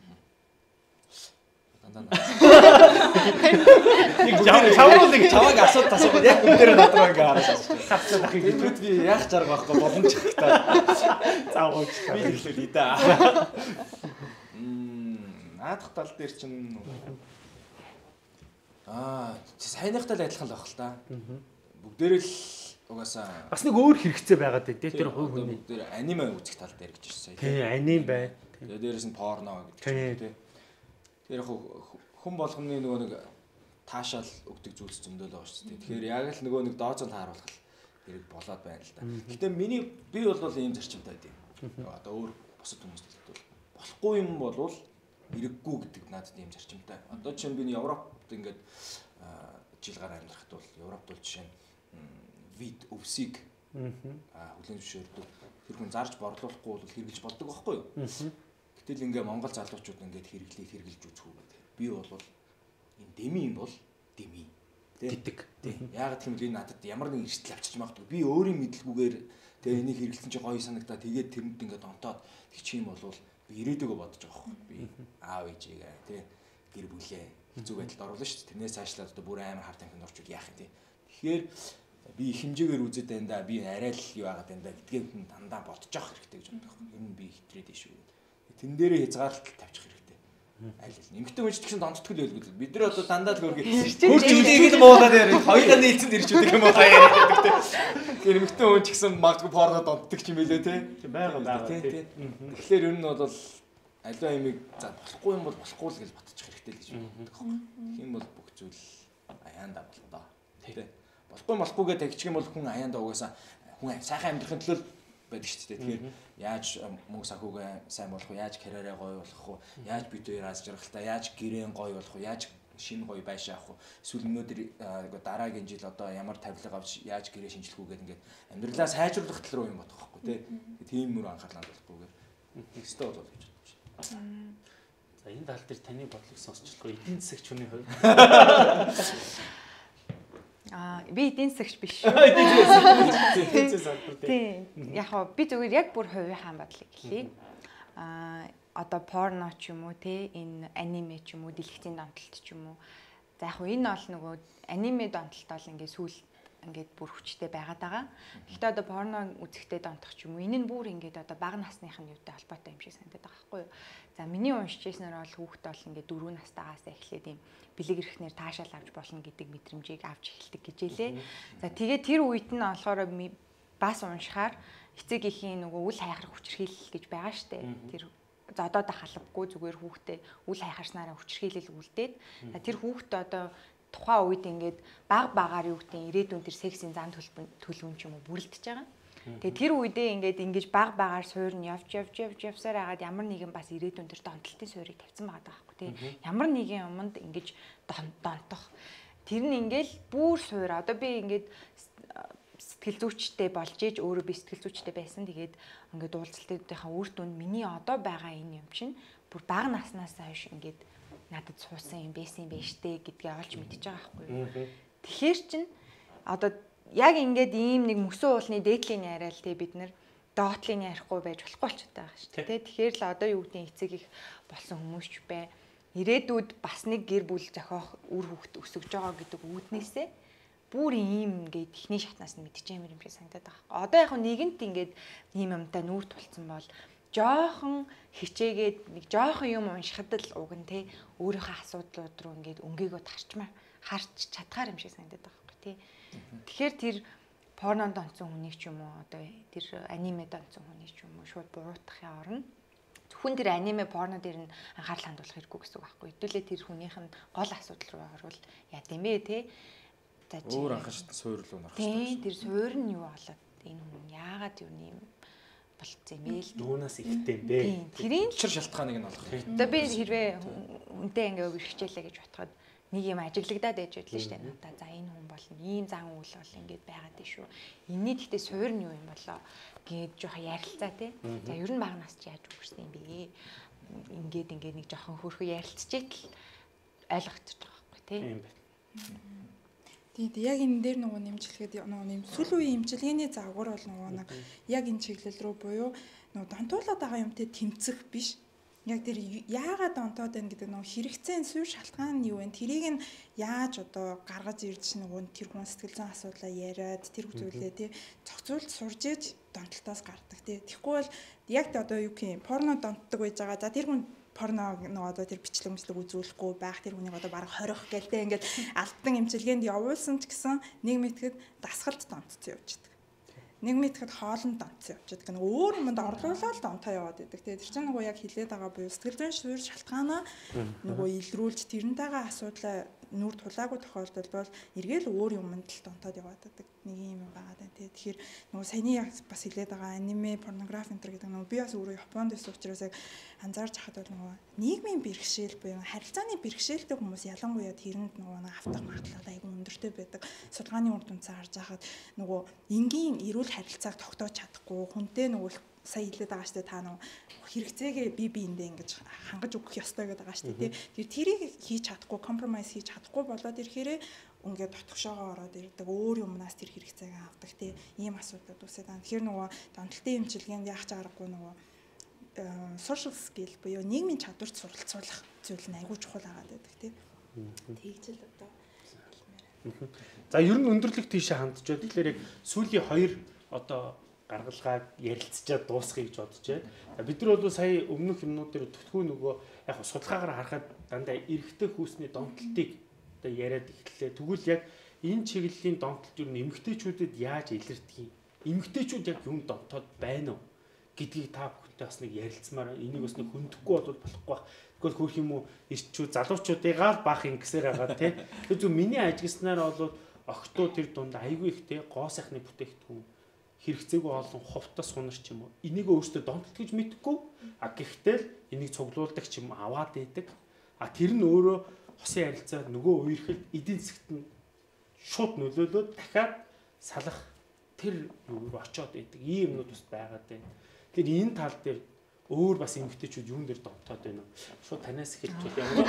Дандаа. Нэг чаваа нэг чавааг асуулт асуугаад яг бүгдээрээ надраа ингээ хараад хавцаад ахыг бид би яах чарга байхгүй боломжтой та. Заавал би хэлээ да. Мм наадах тал дээр чинь аа сайнахтай л адилхан л байх л та. Бүгдээрээ л угаасаа бас нэг өөр хэрэгцээ байгаад байна тий тэр хувь хүний. Бүгдээр аниме үзэх тал дээр гэж байна. Тий аним бай. Тэгээ дээрээс нь порно гэдэг тий. Тэр яг хүн болгоны нөгөө нэг таашаал өгдөг зүйлс зөндөл байгаа шүү дээ. Тэгэхээр яг л нөгөө нэг дооцол тааруулах хэрэг болоод байна л да. Гэтэ миний би бол ийм зарчимтай байдیں۔ Одоо өөр бусад хүмүүст бол болохгүй юм болвол хэрэггүй гэдэг надад ийм зарчимтай. Одоо чинь би Европт ингээд жил гараа амьдрахад бол Европт бол жишээ нь вид өвсийг хүлээн зөвшөөрдөг. Тэр хүн зарж борлуулахгүй бол хэрэгжилж болдог байхгүй юу? Гэтэл ингээ Монгол залуучууд ингээд хэрэглийг хэрэгжилж үзэх үү гэдэг. Би бол энэ деми юм бол деми гэдэг. Яг тийм л энэ надад ямар нэг эрсдэл авчиж магадгүй. Би өөрийн мэдлгүйгээр тэгээ энийг хэрэглэсэн чи гоё санагдаа тэгээд тэрэнд ингээд онтоод тэгчих юм бол би ирээдүгөө бодож байгаа байхгүй. Би аав ээжигээ тий гэр бүлээ хэцүү байдалд оруулна шүү дээ. Тэрнээс цаашлаад одоо бүр амар хар тамхинд орчвол яах юм тий. Тэгэхээр би их хэмжээгээр үзээд байна да. Би арай л юу яагаад байна да гэдгийг дандаа бодож авах хэрэгтэй гэж боддог. Энэ би хитрээд шүү. Тэн дээрээ хязгаарлалт тавьчих хэрэгтэй. Аль аль. Эмэгтэй хүн ч гэсэн донтдгүй л байлгүй. Бид нар одоо дандаа л хөргий. Хөрч үлээгээд муулаад яриад хоёулаа нийлцэнд ирж үүдэг юм уу хаяа гэдэг те. Тэгэхээр эмэгтэй хүн ч гэсэн магадгүй порно донтдог ч юм байлээ те. Бага бага те. Тэгэхээр ер нь бол аливаа юмыг за болохгүй юм бол болохгүй л гэж батчих хэрэгтэй л гэж боддог. Тэгэх юм бол бүх зүйл аяанда болно доо. Тэ. Болохгүй болохгүйгээ тэгчих юм бол хүн аяанда угаасаа хүн сайхан амьдрахын төлөө байдаг шүү дээ. Тэгэхээр яаж мөнгө санхүүгээ сайн болох вэ? Яаж карьераа гоё болох вэ? Яаж бид хоёр аз жаргалтай, яаж гэрээн гоё болох вэ? Яаж шинэ гоё байшаа авах вэ? Эсвэл өнөөдөр дараагийн жил одоо ямар тавилга авч яаж гэрээ шинжлэх үү гэдэг ингээд амьдралаа сайжруулах тал руу юм бодох байхгүй тий. Тийм мөр анхаарлаа болохгүйгээр ихтэй болов гэж бодож байна. За энэ тал дээр таны бодлыг сонсчихлоо. Эдийн засагч хүний хувьд Аа би эдийн засагч биш. Эдийн засаг. Тийм. Яг хоо би зүгээр яг бүр хувийн хаан бодлыг хэлье. Аа одоо порно ч юм уу те энэ аниме ч юм уу дэлгэцийн донтолт ч юм уу. За яг хоо энэ бол нөгөө аниме донтолт бол ингээд сүүл ингээд бүр хүчтэй байгаад байгаа. Гэхдээ одоо порно үзэхдээ донтох ч юм уу энэ нь бүр ингээд одоо бага насныхын юутай холбоотой юм шиг санагдаад байгаа байхгүй юу. За миний уншижсэнээр бол хүүхэд бол ингээд дөрөв настайгаас эхлээд юм бэлэг ирэхнэр таашаал авч болно гэдэг мэдрэмжийг авч эхэлдэг гэж хэлээ. За тэгээд тэр үед нь болохоор бас уншихаар эцэг эхийн нөгөө үл хайхрах хүчирхийлэл гэж байгаа штэ. Тэр зодоод халахгүй зүгээр хүүхдээ үл хайхарснараа хүчирхийлэл үлдээд тэр хүүхдээ одоо тухайн үед ингээд баг багаар юу гэдэг ирээдүйн тэр сексийн зам төлөвөн ч юм уу бүрлдэж байгаа. Тэгээ тэр үедээ ингээд ингэж баг багаар суурь нь явж явж явж явсаар хагаад ямар нэгэн бас ирээдүйн тэр донтолтын суурийг тавьсан байгаа байхгүй тий. Ямар нэгэн юмд ингэж донтох. Тэр нь ингээл бүр суур. Одоо би ингээд сэтгэл зүйчтэй болж ээж өөрөө би сэтгэл зүйчтэй байсан. Тэгээд ингээд уулзалтынхаа үр дүнд миний одоо байгаа энэ юм чинь бүр бага наснаас хойш ингээд надад суусан юм байсан юм биш үү гэдгийг олж мэдчихэж байгаа байхгүй юу. Тэгэхээр чин одоо яг ингээд ийм нэг мөсөн уулны дээдлийн яриа л тий бид нар доотлын ярихгүй байж болохгүй болчиход байгаа шүү дээ. Тэгэхээр л одоо юу гэдэг эцэг их болсон хүмүүс ч бай. Ирээдүйд бас нэг гэр бүл зохиох үр хөвгт өсөж байгаа гэдэг үүднээсээ бүр ийм ингээд ихний шатнаас нь мэдчихээмэр юм шиг санагдаад байгаа. Одоо яг нэгэнт ингээд ийм юмтай нүүр тулцсан бол жоохон хичээгээд нэг жоохон юм уншихад л уг нь те өөрийнхөө асуудлууд руу ингээд өнгөөгөө тарчмаар харч чадхаар юм шиг санагдаад байгаа байхгүй тий. Тэгэхээр тэр порнонд онцсон хүнийг ч юм уу одоо тэр анимед онцсон хүнийг ч юм уу шууд буруутгахын орно. Хүн тэр аниме порно дээр нь анхаарал хандуулах хэрэггүй гэсэн үг байхгүй. Хэдүүлээ тэр хүнийх нь гол асуудал руу орвол яа гэмээ те. Өөр анхаарал суурь руу орох хэрэгтэй. Тэр суурь нь юу болоод энэ хүн яагаад юу юм болцсон юм бэ л юунаас ихтэй юм бэ? Тэрийн учир шалтгааныг нь олох хэрэгтэй. Одоо би хэрвээ үнтэй ингээ өргөжчээлээ гэж бодоход нэг юм ажиглагдаад байж байдлаа шүү дээ. Надаа за энэ хүн бол ийм зан үйл бол ингээд байгаад тий шүү. Энийний гэхдээ суурь нь юу юм болоо гээд жоохон ярилцаа тий. За ер нь багнаас чи яаж өгсөн юм бэ? Ингээд ингээд нэг жоохон хөрхөө ярилцчихэд л ойлгогдож байгаа байхгүй тий. Тийм яг энэ дээр нөгөө нэмжлэхэд нөгөө нэм сүүл үеийн имчилгээний загвар бол нөгөө нэг яг энэ чиглэл рүү буюу нөгөө донтуулаад байгаа юмтэй тэмцэх биш. Яг тэр яагаад донтоод байна гэдэг нөгөө хэрэгцээний суурь шалтгаан нь юу вэ? Тэрийг нь яаж одоо гаргаж ирж нөгөө тэр хүн сэтгэл зүйн асуудлаа яриад тэр зүйлээ тий зохицуулж сурж иж донтолтоос гардаг тий. Тэгэхгүй бол яг одоо юу гэх юм порно донтдог байж байгаа. За тэр хүн порно нөгөө одоо тэр бичлэг мэтлэг үзүүлэхгүй байх тэр хүнийг одоо бараг хорих гэлтэй ингээд алдан имчилгээнд явуулсан ч гэсэн нэг мэтгэд дасгалд донтцсон явж байгаа. Нэг мэтгэд хоолнд донтсон явж байгаа. Нэг өөр юмд орлуулаад донтоо яваад байдаг. Тэгээ тэр чинь нөгөө яг хилээд байгаа буюу сэтгэл зүйн суурь шалтгаанаа нөгөө илрүүлж тэрнтэйгээ асуудлаа нүр тулаагүй тохиолдолд бол эргээл өөр юмд л донтоод яваад байдаг. Нэг юм байгаа даа тий. Тэгэхээр нөгөө саяны бас хилээд байгаа аниме, порнографи энэ гэдэг нөгөө би бас өөрөө Японд байсан учраас яг анзаарч хахад бол нөгөө нийгмийн бэрхшээл буюу харилцааны бэрхшээлтэй хүмүүс ялангуяа тэрэнд нөгөө нэг автах магадлал айгүй өндөртэй байдаг. Судалгааны үр дүнцээ харж хахад нөгөө энгийн эрүүл харилцааг тогтоож чадахгүй хүнтэй нөгөө сая хэлээд байгаа штэ та нөгөө хэрэгцээгээ бие биендээ ингэж хангаж өгөх ёстой гэдэг байгаа штэ тий. Тэр тэрийг хийж чадахгүй компромайс хийж чадахгүй болоод ирэхээрээ ингээд дотгошоогоо ороод ирдэг өөр юмнаас тэр хэрэгцээгээ авдаг тий. Ийм асуудлууд үүсээд байна. Тэгэхээр нөгөө донтолтын эмчилгээнд яах ч аргагүй нөгөө social skill буюу нийгмийн чадварт суралцуулах зүйл нь айгүй чухал агаад байдаг тий. Тэгж л одоо за ер нь өндөрлөг тийшээ хандж байна. Тэгэхээр яг сүүлийн хоёр одоо гаргалгааг ярилцчаад дуусгая гэж бодож байна. Бид нар бол сая өмнөх юмнууд дээр төгтгөө нөгөө яг судалгаагаар харахад дандаа эрэгтэй хүүсний донтолтыг одоо яриад эхэллээ. Тэгвэл яг энэ чиглэлийн донтолт юу нэмэгтэйчүүдэд яаж илэрдэг юм? Эмэгтэйчүүд яг юунд донтоод байна уу гэдгийг та бүхэнтэй бас нэг ярилцмаар энийг бас нэг хөндөхгүй бол болохгүй байх. Тэгвэл хөрх юм уу ирчүүд залуучуудыгаар баах ингэсээр байгаа тий. Тэр зөв миний ажигласнаар бол огтуу тэр дунд айгүй ихтэй гоо сайхны бүтээгдэхүүн хэрэгцээгүй олон хувтас сунарч юм уу энийг өөртөө донтолт гэж мэдхгүй а гэхдээ л энийг цуглуулдаг ч юм аваад идэг а тэр нь өөрөө хосын харилцаа нөгөө үерхэд эдийн засгт нь шууд нөлөөлөөд дахиад салах тэр юу очоод идэг ийм юмнууд бас байгаад байна. Тэгэхээр энэ тал дээр өөр бас эмгтээчүүд юун дээр донтоод байна уу? Шууд танаас эхэлж байна.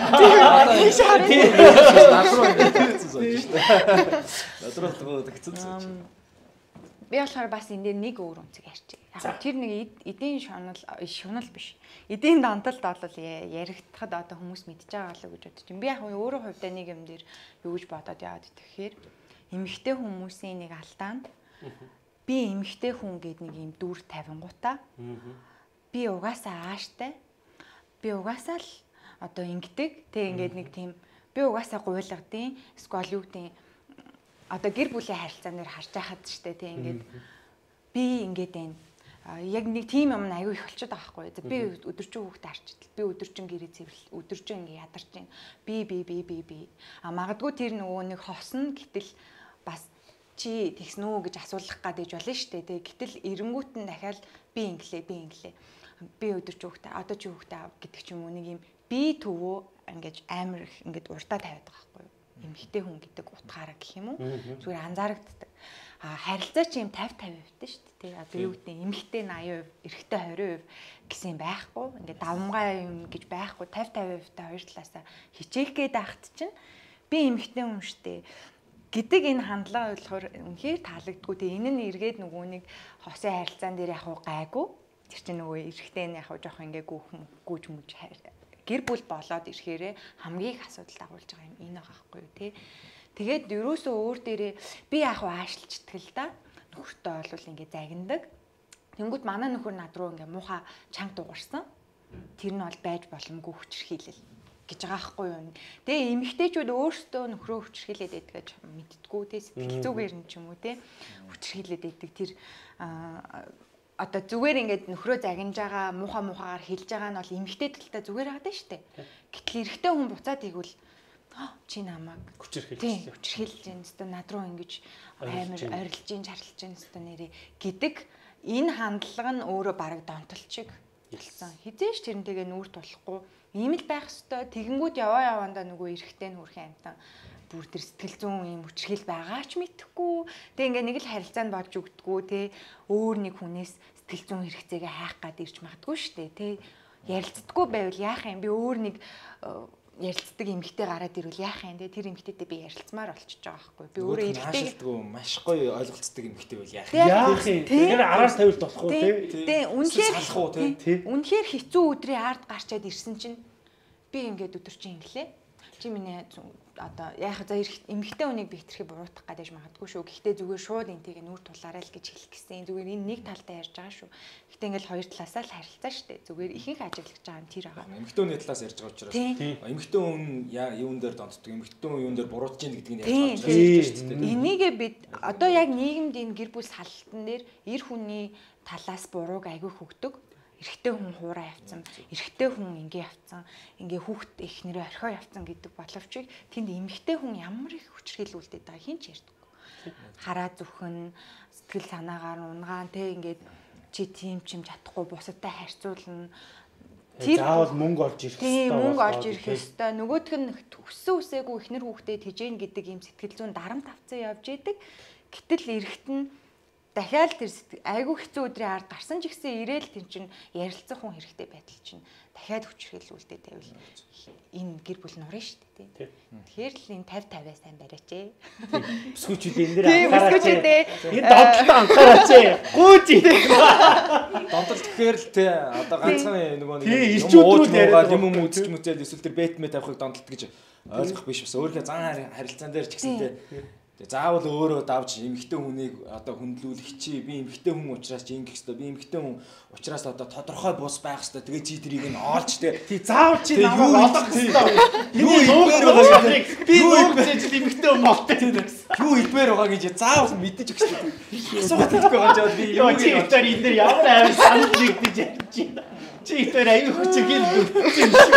Надруу тэгцэн. Би болохоор бас энэ дээр нэг өөр үнцэг ярьчих. Яг тэр нэг эдийн шунал шунал биш. Эдийн донтолд бол яригдахад одоо хүмүүс мэдж байгаа болоо гэж бодож байна. Би яг өөрөө хувьдаа нэг юм дээр юу гэж бодоод яваад итгэхээр эмэгтэй хүмүүсийн нэг алдаанд би эмэгтэй хүн гэдэг нэг юм дүр тавингуудаа би угаасаа ааштай. Би угаасаа л одоо ингэдэг. Тэг ингээд нэг тийм би угаасаа гуйлгадیں۔ Эсвэл юу гэдэг одоо гэр бүлийн харилцаан дээр харж байхад штэ тий ингээд би ингээд байна. Яг нэг тийм юм аягүй их болчиход байгаа байхгүй. Би өдөржин хүүхдээ харчдал. Би өдөржин гэрээ цэвэрлэл. Өдөржин ингээд ядарч байна. Би би би би би. А магадгүй тэр нөгөө нэг хосно гэтэл бас чи тэгсэн үү гэж асуулах гадэж болно штэ тий. Гэтэл эренгүүт нь дахиад би инглээ би инглээ. Би өдөржин хүүхдээ одоо чи хүүхдээ ав гэдэг ч юм уу нэг юм би төвөө ингээд амар их ингээд уртаа тавиад байгаа байхгүй. Эмэгтэй хүн гэдэг утгаараа гэх юм уу зүгээр анзаарагддаг. А харилцаа чи юм пятьдесят процент шүү дээ тий. Одоо юу гэдэг эмэгтэй восемьдесят процент, эрэгтэй двадцать процент гэсэн юм байхгүй. Ингээд давмгай юм гэж байхгүй пятьдесят процent хоёр талаасаа хичээх гээд байхад чинь би эмэгтэй хүн шүү дээ гэдэг энэ хандлага болохоор үнэхээр таалагддгүй. Тэгээ энэ нь эргээд нөгөө нэг хосын харилцаан дээр яг гайгүй. Тэр чинь нөгөө эрэхтэй нь яг жоох ингээ гүүх гүүж мүж гэр бүл болоод ирэхээрээ хамгийн их асуудал дагуулж байгаа юм энэ байгаа байхгүй юу тий. Тэгээд ерөөсөө өөр дээрээ би яг аашлж итгэл да. Нөхөртөө бол ингээ загиндаг. Тэнгүүд манай нөхөр над руу ингээ муухай чанга дуурсан. Тэр нь бол байж боломгүй хүчрхийлэл гэж байгаа байхгүй юу. Тэгээ эмэгтэйчүүд өөрсдөө нөхрөө хүчрхийлээд байдаг гэж мэддэггүй тий. Сэтгэл зүгээр нь ч юм уу тий. Хүчрхийлээд байдаг тэр одоо зүгээр ингээд нөхрөө загинж байгаа муухай муухагаар хэлж байгаа нь бол эмэгтэй талтай зүгээр байгаа даа штэ. Гэтэл эрэгтэй хүн буцаад игвэл чи намайг хүчрхийлж хүчрхийлж байна өстө над руу ингэж амар ойрлж ин чарлж байна өстө нэрээ гэдэг энэ хандлага нь өөрөө бараг донтолч шиг хэлсэн. Хизээш тэрнтэйгээ нүүр тулахгүй ийм л байх ёстой. Тэгэнгүүт яваа явандаа нөгөө эрэгтэй нь хүрхэн амтан бүр тэр сэтгэл зүйн юм хүчрхийл байгаа ч мэдэхгүй. Тэг ингээ нэг л харилцаанд болж өгдөггүй те өөр нэг хүнээс сэтгэл зүйн хэрэгцээгээ хайх гад ирж магадгүй штэ те ярилцдаггүй байвал яах юм би өөр нэг ярилцдаг эмэгтэй гараад ирвэл яах юм те тэр эмэгтэйтэй би ярилцмаар болчихж байгаа байхгүй би өөрөө эрэгтэй маш гоё ойлголцдог эмэгтэй бол яах юм яах юм тэгэхээр араас тавилт болохгүй те те үнэхээр үнэхээр хэцүү өдрийн ард гарчаад ирсэн чинь би ингээд өдөрчин инглээ чи миний одоо яах за эмэгтэй хүнийг би хэтэрхий буруутгах гадаж магадгүй шүү. Гэхдээ зүгээр шууд энтэйгээ нүүр тулаарай л гэж хэлэх гэсэн. Зүгээр энэ нэг талдаа ярьж байгаа шүү. Гэхдээ ингээл хоёр талаасаа л харилцаа штэ. Зүгээр ихэнх ажиглаж байгаа юм тэр байгаа. Эмэгтэй хүний талаас ярьж байгаа учраас эмэгтэй хүн юун дээр донтдог, эмэгтэй хүн юун дээр буруутж ийн гэдгийг ярьж байгаа учраас штэ. Энийгээ бид одоо яг нийгэмд энэ гэр бүл салтан дээр эр хүний талаас бурууг айгүй хөгдөг. Эрэгтэй хүн хуурай явцсан, эрэгтэй хүн ингээ явцсан, ингээ хүүхд их нэрээ орхио явцсан гэдэг боловч тэнд эмэгтэй хүн ямар их хүчрхийлүүлдэг байгаа хин ч ярьдаггүй. Хараа зүхэн, сэтгэл санаагаар унгаан те ингээд чи тийм ч юм чадахгүй бусадтай харьцуулна. Тэр заавал мөнгө олж ирэх хэрэгтэй. Тийм мөнгө олж ирэх хэрэгтэй. Нөгөөх нь өссөн үсээгүй ихнэр хүүхдээ тэжээн гэдэг юм сэтгэл зүйн дарамт авцсан явж идэг. Гэтэл эрэгт нь дахиад тэр айгүй хэцүү өдрийн ард гарсан ч гэсэн ирээл тэр чинь ярилцах хүн хэрэгтэй байтал чинь дахиад хүчрхийлүүлдэ тавил энэ гэр бүл нурна шүү дээ тий. Тэгэхээр л энэ тавь тавиа сайн бариач ээ. Бүсгүүчүүд энэ дээр анхаараач ээ. Энэ донтолтой анхаараач ээ. Гүүж. Донтол тэгэхээр л тий одоо ганцхан нөгөө нэг ирчүүдрүүд яриад юм юм үзэж мүзэл эсвэл тэр бэтмэ тавихыг донтолт гэж ойлгох биш бас өөрийнхөө зан харилцаан дээр ч гэсэн тий Тэгээ заавал өөрөө давж эмэгтэй хүнийг одоо хүндлүүлэх чи би эмэгтэй хүн учраас чи ингэх ёстой би эмэгтэй хүн учраас одоо тодорхой бус байх ёстой тэгээ чи тэрийг нь оолж тэ тий заавал чи намайг олох ёстой юу хэлбэр байгаа би нуугч ижил эмэгтэй хүн болтой юу хэлбэр байгаа гэж заавал мэдэж өгч хэрэгтэй асуугаад хэлэхгүй байгаа жаа би юу чи өдөр энэ дэр ямар аим санал нэгдэж ярьж байна чи өдөр аюу хүчрхийл бүгдсэн шүү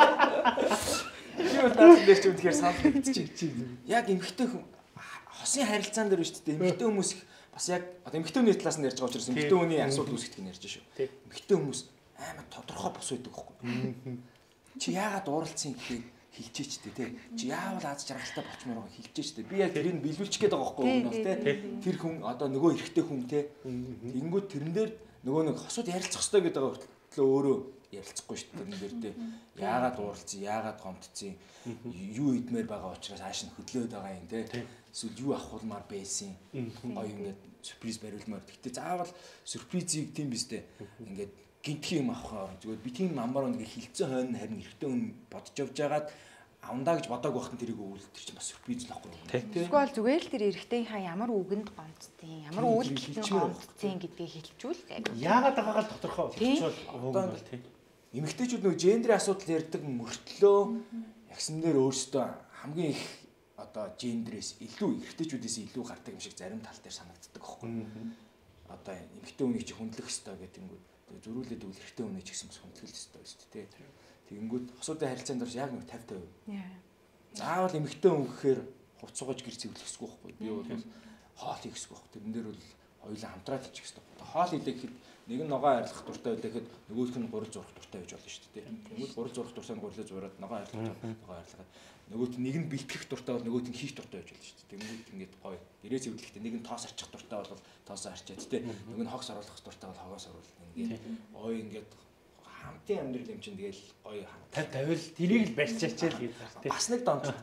юу таасан дээр чи үнэхээр санал нэгдэж яг эмэгтэй хүн хосын харилцаан дээр шүү дээ. Эмэгтэй хүмүүс бас яг одоо эмэгтэй хүний талаас нь ярьж байгаа учраас эмэгтэй хүний асуудал үүсгэдэг нь ярьж шүү. Эмэгтэй хүмүүс амар тодорхой бос байдаг байхгүй. Чи яагаад ууралцсан гэхийг хэлчихэж дээ тий. Чи яавал аз жаргалтай болчмоор байгаа хэлчихэж дээ. Би яг тэрийг биелүүлчих гээд байгаа байхгүй юу тий. Тэр хүн одоо нөгөө эрэгтэй хүн тий. Тэгэнгүүт тэрэн дээр нөгөө нэг хосууд ярилцах хэрэгтэй гэдэг байгаа хүртэл өөрөө ярилцахгүй шүү дээ. Тэрэн дээр тий. Яагаад ууралцсан, яагаад гомдсон, юу идмээр байгаа учраас ааш нь хөдлөөд байгаа юм тий. Эсвэл юу авахулмаар байсан гоё ингээд сюрприз бариулмаар. Гэтэ заавал сюрпризийг тийм бистэй ингээд гинтхи юм авах орон зүгээр би тийм амбар нэг хилцэн хойно харин эрэгтэй хүн бодож явж байгаад авандаа гэж бодог байхад тэрийг өгвөл тэр чинь бас сюрприз л ахгүй. Тэгвэл зүгээр л тэр эрэгтэйхээ ямар үгэнд гомцдیں۔ Ямар үйлдэлд гомцдیں гэдгийг хэлчихвэл яагаад байгаагаа тодорхой болчихвол одоо тийм эмэгтэйчүүд нөгөө гендрийн асуудал ярьдаг мөртлөө ягсан дээр өөрсдөө хамгийн их одоо гендрээс илүү эрэгтэйчүүдээс илүү гардаг юм шиг зарим тал дээр санагддаг аахгүй. Одоо эмэгтэй хүнийг чи хүндлэх ёстой гэдэг юм. Зөрүүлээд үл эрэгтэй хүнийг ч гэсэн хүндлэх ёстой шүү дээ. Тэгэнгүүт хосуудын харилцаанд дорж яг нэг тавь тавь. Заавал эмэгтэй хүн гэхээр хувц суугаж гэр цэвэрлэх ёсгүй байхгүй. Би бол хоол хийх ёсгүй байхгүй. Тэрэн дээр бол хоёулаа хамтраад хийчих ёстой. Хоол хийлээ гэхэд нэг нь ногоо арилгах дуртай байлаа гэхэд нөгөөх нь гурил зурах дуртай байж болно шүү дээ. Тэгвэл гурил зурах дуртай нь гурилаа зураад ногоо арилгах ногоо арилгаад нөгөөт нэг нь бэлтгэх дуртай бол нөгөөт нь хийх дуртай байж болно шүү дээ. Тэгвэл ингээд гоё ирээ цэвэрлэхдээ нэг нь тоос арчих дуртай бол тоосоо арчаад тэ нэг нь хогс оруулах дуртай бол хогоос оруулах ингээд гоё ингээд хамтын амьдрал юм чинь тэгэл гоё тавь тавил тэрийг л барьчаач л гэдэг. Бас нэг донтол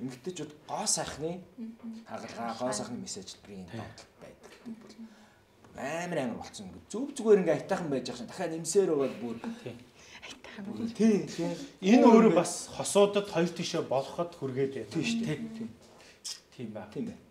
эмэгтэйчүүд гоо сайхны хагалгаа гоо сайхны мессежлбэрийн доотлол байдаг. Амар амар болцсон. Зүг зүгээр ингээ айтайхан байж байгаа шин дахиад нэмсээр байгаа бүр айтайхан. Тийм тийм. Энэ өөрөө бас хосуудад хоёр тишээ болоход хүргээд байна. Тийм шүү дээ. Тийм бай. Тийм бай.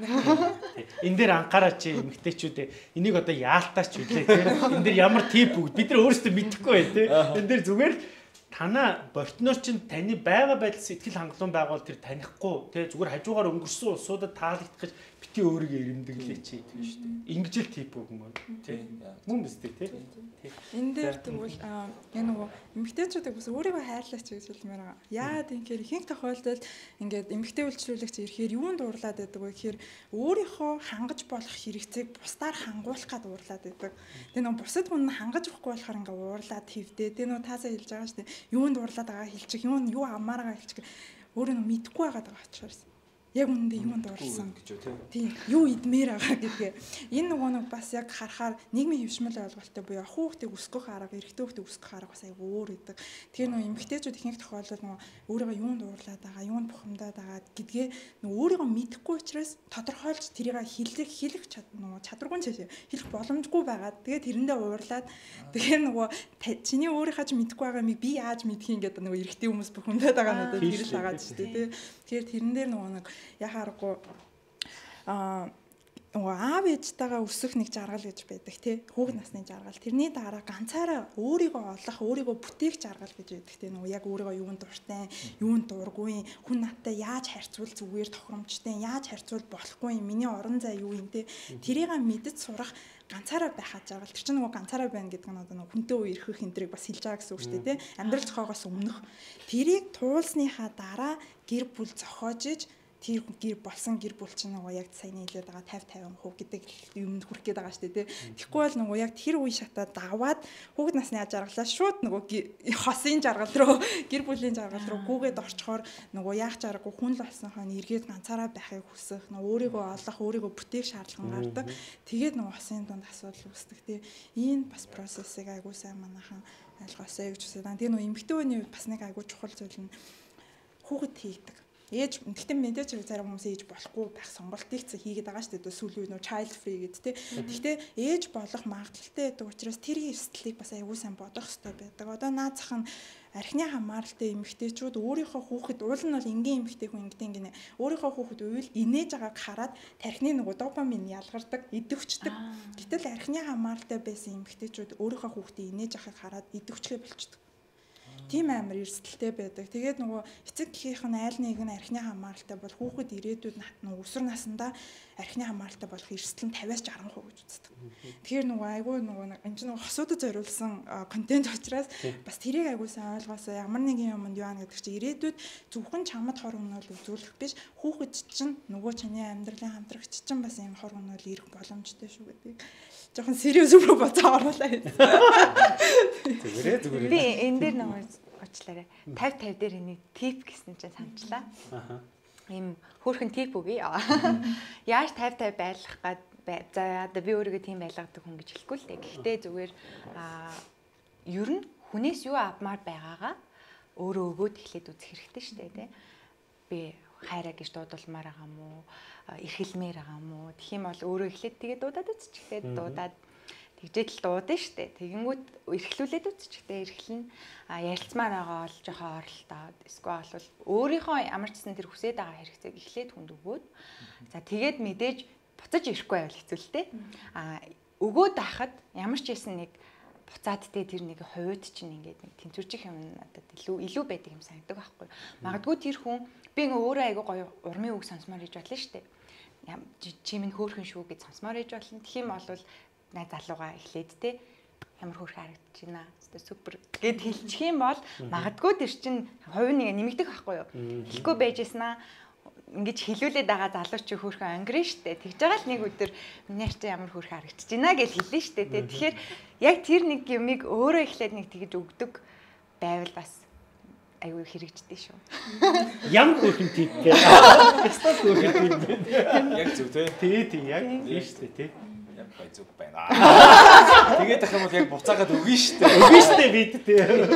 Энэ дээр анхаараач эмэгтэйчүүд энийг одоо яалтаач хүлээ тийм. Энэ дээр ямар тип бүгд бид нар өөрсдөө мэдэхгүй бай тийм. Энэ дээр зүгээр танаа бортноор чинь таны байга байдал сэтгэл хангалуун байгуул тэр танихгүй тий зүгээр хажуугаар өнгөрсөн улсуудад таалагдах гэж бити өөрийгөө ирэмдэглээ чи тийм шүү дээ. Ингэж л тип өгмөр тий. Мөн биз дээ тий. Энэ дээр тэгвэл энэ нөгөө эмэгтэйчүүдийг бас өөрийгөө хайрлаач гэж хэлмээр байгаа. Яагаад ингэхээр ихэнх тохиолдолд ингээд эмэгтэй үйлчлүүлэгч ирэхээр юунд дуурлаад байдаг вэ гэхээр өөрийнхөө хангаж болох хэрэгцээг бусдаар хангуулах гад дуурлаад байдаг. Тэгээ нөгөө бусад хүн хангаж өгөхгүй болохоор ингээд уурлаад хөвдөө. Тэгээ нөгөө таасаа хэлж байгаа шүү дээ. Юунд дуурлаад байгаа хэлчих, юунд юу амаараа хэлчих. Өөрөө нөгөө мэдгүй байгаад байгаа учраас. Яг үнэндээ юунд дурлсан гэж үү тийм юу идмээр байгаа гэдгээ энэ нөгөө нэг бас яг харахаар нийгмийн хөвшмөл ойлголттой буюу хүүхдийг өсгөх арга эрэгтэй хүүхдийг өсгөх арга бас аяг өөр гэдэг. Тэгэхээр нөгөө эмэгтэйчүүд ихэнх тохиолдолд нөгөө өөрийгөө юунд уурлаад байгаа юунд бухимдаад байгаа гэдгээ нөгөө өөрийгөө мэдэхгүй учраас тодорхойлж тэрийг хэлэх хэлэх чад нөгөө чадваргүй чашаа хэлэх боломжгүй байгаа. Тэгээд тэрэндээ уурлаад тэгэхээр нөгөө чиний өөрийнхөө ч мэдэхгүй байгаа юм би яаж мэдэх юм гэдэг нөгөө эрэгтэй хүмүүс бухимдаад байгаа надад тэр л байгаа ч тийм. Тэгэхээр тэрэн дээр нөгөө нэг яхаарахгүй аа нөгөө аав ээжтэйгээ өсөх нэг жаргал гэж байдаг тий хүүхэд насны жаргал тэрний дараа ганцаараа өөрийгөө олох өөрийгөө бүтээх жаргал гэж байдаг тий нөгөө яг өөрийгөө юунд дуртай юунд дургүй хүн надтай яаж харьцуул зүгээр тохиромжтой яаж харьцуул болохгүй миний орон зай юу юм тий тэрийг мэдэж сурах ганцаараа байхаа жаргал тэр чинь нөгөө ганцаараа байна гэдэг нь одоо нөгөө хүнтэй үе ирэх энтрийг бас хэлж байгаа гэсэн үг шүү дээ тий амьдрал зохиогоос өмнөх тэрийг туулсныхаа дараа гэр бүл зохиож иж тэр гэр болсон гэр бүл чинь нөгөө яг саяны хэлээд байгаа пятьдесят пятьдесят процент гэдэг юмд хүрэх гээд байгаа шүү дээ тий. Тэгэхгүй бол нөгөө яг тэр үе шатаа даваад хүүхэд насны ажаргалаа шууд нөгөө хосын жаргал руу гэр бүлийн жаргал руу гүгээд орчхоор нөгөө яах чаргагүй хүн л болсон хойно эргээд ганцаараа байхыг хүсэх нөгөө өөрийгөө олох өөрийгөө бүтээх шаардлага гардаг. Тэгээд нөгөө хосын дунд асуудал үүсдэг тий. Энэ бас процессыг айгуу сайн манайхан ойлгосоо гэж хүсэж байна. Тэгээ нөгөө эмэгтэй хүний үед бас нэг айгуу чухал зүйл нь хүүхэд хийдэг. Ээж гэхдээ мэдээж зарим хүмүүс ээж болохгүй байх сонголтыг хийгээд байгаа шүү дээ. Сүүлийн үе нөө child free гэдэг тий. Гэхдээ ээж болох магадлалтай байдаг учраас тэр эрсдлийг бас аягүй сайн бодох хэрэгтэй байдаг. Одоо наазах нь архины хамааралтай эмэгтэйчүүд өөрийнхөө хүүхэд уул нь бол энгийн эмэгтэй хүн ингэдэг гинэ. Өөрийнхөө хүүхэд уйл инээж байгааг хараад тархины нөгөө допамин ялгардаг, идэвчдэг. Гэтэл архины хамааралтай байсан эмэгтэйчүүд өөрийнхөө хүүхдээ инээж байгааг хараад идэвчгээ болчдөг. Тийм амар эрсдэлтэй байдаг. Тэгээд нөгөө эцэг гихийнх нь айл нэг нь архины хамааралтай бол хүүхэд ирээдүйд нөгөө өсвөр насндаа архины хамааралтай болох эрсдэл нь пятьдесят шестьдесят процент гэж үздэг. Тэгэхээр нөгөө айгүй нөгөө энэ чинь хосуудад зориулсан контент учраас бас тэрийг айгүй сайн ойлгоосоо ямар нэгэн юмд юу ана гэдэг чинь ирээдүйд зөвхөн чамд хор өнөөл үзүүлэх биш хүүхэд чинь нөгөө чиний амьдралын хамтрагч чинь бас ийм хор өнөөл ирэх боломжтой шүү гэдэг. Жохон сериус рүү боцоо оруулаа. Зүгээрээ зүгээрээ. Би энэ дээр нэг очлаарай. пятьдесят пятьдесят дээр нэг тип гэсэн чинь санчлаа. Аа. Ийм хөөрхөн тип үгүй. Яаж пятьдесят пятьдесят байлгах гад за одоо би өөрийгөө тийм байлгадаг хүн гэж хэлэхгүй л дээ. Гэхдээ зүгээр аа ер нь хүнээс юу авмаар байгаагаа өөрөө өгөөд эхлээд үзэх хэрэгтэй шүү дээ, тий. Би хайраа гэж дуудулмаар байгаа мó, эрхэлмээр байгаа мó. Тэгэх юм бол өөрөө эхлээд тэгээд дуудаад үзчихлээ. Дуудаад тэгжээд л дуудана шүү дээ. Тэгэнгүүт эрхлүүлээд үзчихтэй эрхлэн ярилцмаар байгаа бол жоохон оролтоод эсвэл бол өөрийнхөө ямар ч гэсэн тэр хүсээд байгаа хэрэгцээг эхлээд хүнд өгөөд за тэгээд мэдээж буцаж ирэхгүй байвал хэцүү л дээ. А өгөөд байхад ямар ч байсан нэг буцаад тэ тэр нэг хувьд чинь ингээд нэг тэнцвэрчих юм надад илүү илүү байдаг юм санагдаг байхгүй. Магадгүй тэр хүн би ингээ өөрөө айгу гоё урмын үг сонсмоор хийж болно шүү дээ. Чи минь хөөрхөн шүү гэж сонсмоор хийж болно. Тэгэх юм бол най залууга эхлээд тэ ямар хөөрхөн харагдаж байна. Тэ супер гэд хэлчих юм бол магадгүй тэр чинь хувь нэг нэмэгдэх байхгүй юу. Хэлэхгүй байжсанаа ингэж хилүүлээд байгаа залуу чи хөөрхөн ангирна штэ. Тэгж байгаа л нэг өдөр миний чи ямар хөөрхөн харагдаж байна гэж хэллээ штэ. Тэгэхээр яг тэр нэг юмыг өөрөө эхлээд нэг тэгж өгдөг байвал бас айгүй хэрэгждэг шүү. Ямар хөөрхөн тип гэх. Экстас хөөрхөн тип. Яг зөв тий. Тий тий яг тийм штэ тий. Яг бай зүг байна. Тэгээд ах юм бол яг буцаагаад өгнө штэ. Өгнө штэ бид тий.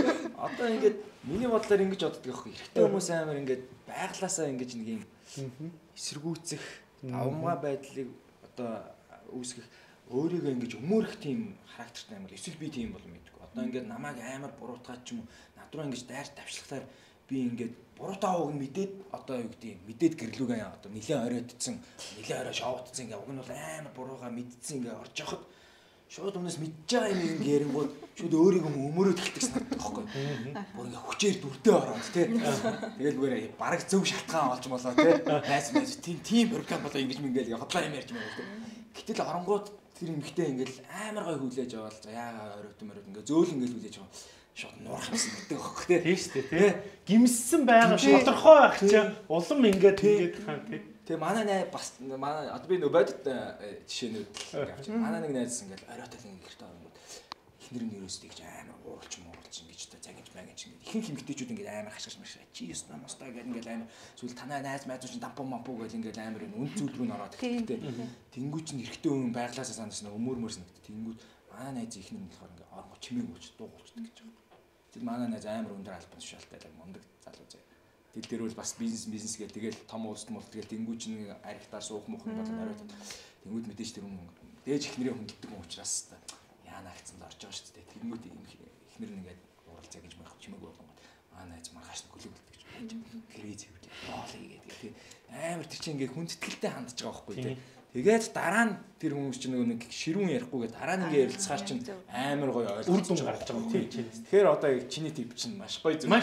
Одоо ингээд миний бодлоор ингэж боддог байхгүй. Эрэгтэй хүмүүс амар ингээд байглаасаа ингэж нэг юм эсэргүүцэх, давмгай байдлыг одоо үүсгэх өөрийгөө ингэж өмөрөх тийм характертай амар эсвэл би тийм болов мэдгүй. Одоо ингээд намайг амар буруутгаад ч юм уу над руу ингэж дайр тавьшлахаар би ингээд буруутай уг нь мэдээд одоо юу гэдэг юм мэдээд гэрлүүгээ одоо нилээн оройтцсан нилээн орой шоутцсан ингээ уг нь бол амар буруугаа мэдсэн ингээ орж явахад шууд өмнөөс мэдж байгаа юм ингээ ярингууд шууд өөрийгөө өмөрөөд эхэлдэг санагддаг байхгүй. Бүр ингээ хүчээр дүрдээ ороод тий. Тэгэл зүгээр бараг зөв шалтгаан олж молоо тий. Найз найз тийм тийм програм болоо ингэж мингээл хотлоо юм ярьж байгаа тий. Гэтэл оронгууд тэр эмхтэй ингээл амар гой хүлээж аваад за яага оройтон мөрөд ингээ зөөл ингээл хүлээж аваад шууд нуурах юмсан гэдэг байхгүй тий. Тийм шүү дээ тий. Гимссэн байгаа шалрахой байх чинь улам ингээд тэгээд хаан тий. Тэгээ манай най бас манай одоо би нөө бодит жишээнүүд авч байна. Манай нэг найз ингээл оройтой нэг гэртээ ороод эхнэр нь ерөөсөө гэж амар ууралч мууралч ингэж та загинж магинч ингэж ихэнх эмэгтэйчүүд ингээд амар хашгирч маршаа чи ёс намастай гэдэг ингээд амар зүйл танай найз майзууч дампуу мампуу гэж ингээд амар үн зүйл рүү ороод гэхдээ тэнгүүч нь эрэгтэй хүн байглаасаа санаас нэг өмөр мөрс нэгт тэнгүүд манай найз ихнэр нь болохоор ингээд орго чимээг ууч дуугуулчдаг гэж байна. Тэр манай найз амар өндөр албан тушаалтай мундаг залуу заяа. Тэл дээр бол бас бизнес бизнес гэл тэгэл том улсд мул тэгэл тэнгүүч нэг арихтаар суух мөх бол оройд тэнгүүд мэдээж тэр хүн дээж ихнэрээ хүндэлдэг хүн учраас та яана гэсэн орж байгаа шүү дээ. Тэнгүүд ихнэр нь ингээд уралцаа гэж байх чимээг болгонгод аа найз маргааш нь гөлөглөдөг гэж байж крэзи хэвлээ боолыг гэдэг тий амар тэр чинь ингээд хүндэтгэлтэй хандж байгаа байхгүй тий. Тэгээд дараа нь тэр хүмүүс чинь нэг ширүүн ярихгүйгээ дараа нь ингээ ярилцахаар чинь амар гоё ойлгож гарч байгаа тийм. Тэгэхээр одоо чиний тип чинь маш гоё зүг. Маш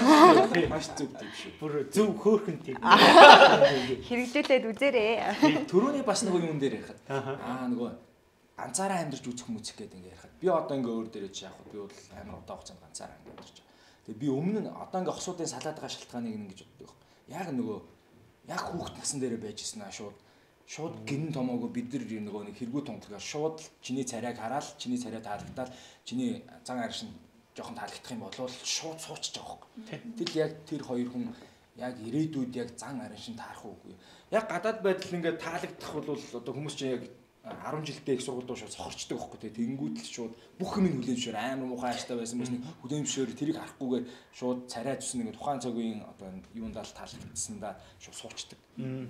зөв тип шүү. Бүр зөв хөөхөн тип. Хэрэгжүүлээд үзээрэй. Төрөний бас нэг юм дээр ярихад аа нөгөө ганцаараа амьдарч үзэх хүмүүс гэдэг ингээ ярихад би одоо ингээ өөр дээрээ чи яах вэ? Би бол амар удаан хугацаанд ганцаараа амьдарч байгаа. Тэгээд би өмнө нь одоо ингээ хосуудын салаад байгаа шалтгааныг ингэж боддог. Яг нөгөө яг хүүхд насн дээрээ байж ирсэн аа шууд шууд гин томоогүй бид нар нөгөө нэг хэрэггүй тунгалгаар шууд чиний царайг хараад чиний царай таалагдаад чиний зан аршин жоохон таалагдах юм бол шууд суучж байгаа хөөх. Тэгэл яг тэр хоёр хүн яг ирээдүйд яг зан аршин таарах уугүй. Яг гадаад байдал ингээд таалагдах бол одоо хүмүүс чинь яг арван жилдээ их сургуульд шууд сохорчдөг хөөх. Тэнгүүд л шууд бүх юм хүлээмжшээр амар муухай ааштай байсан бас нэг хүлээмжшээр тэрийг харахгүйгээр шууд царай зүсэн ингээд тухайн цагийн одоо юундаа л таалагдсандаа шууд суучдаг.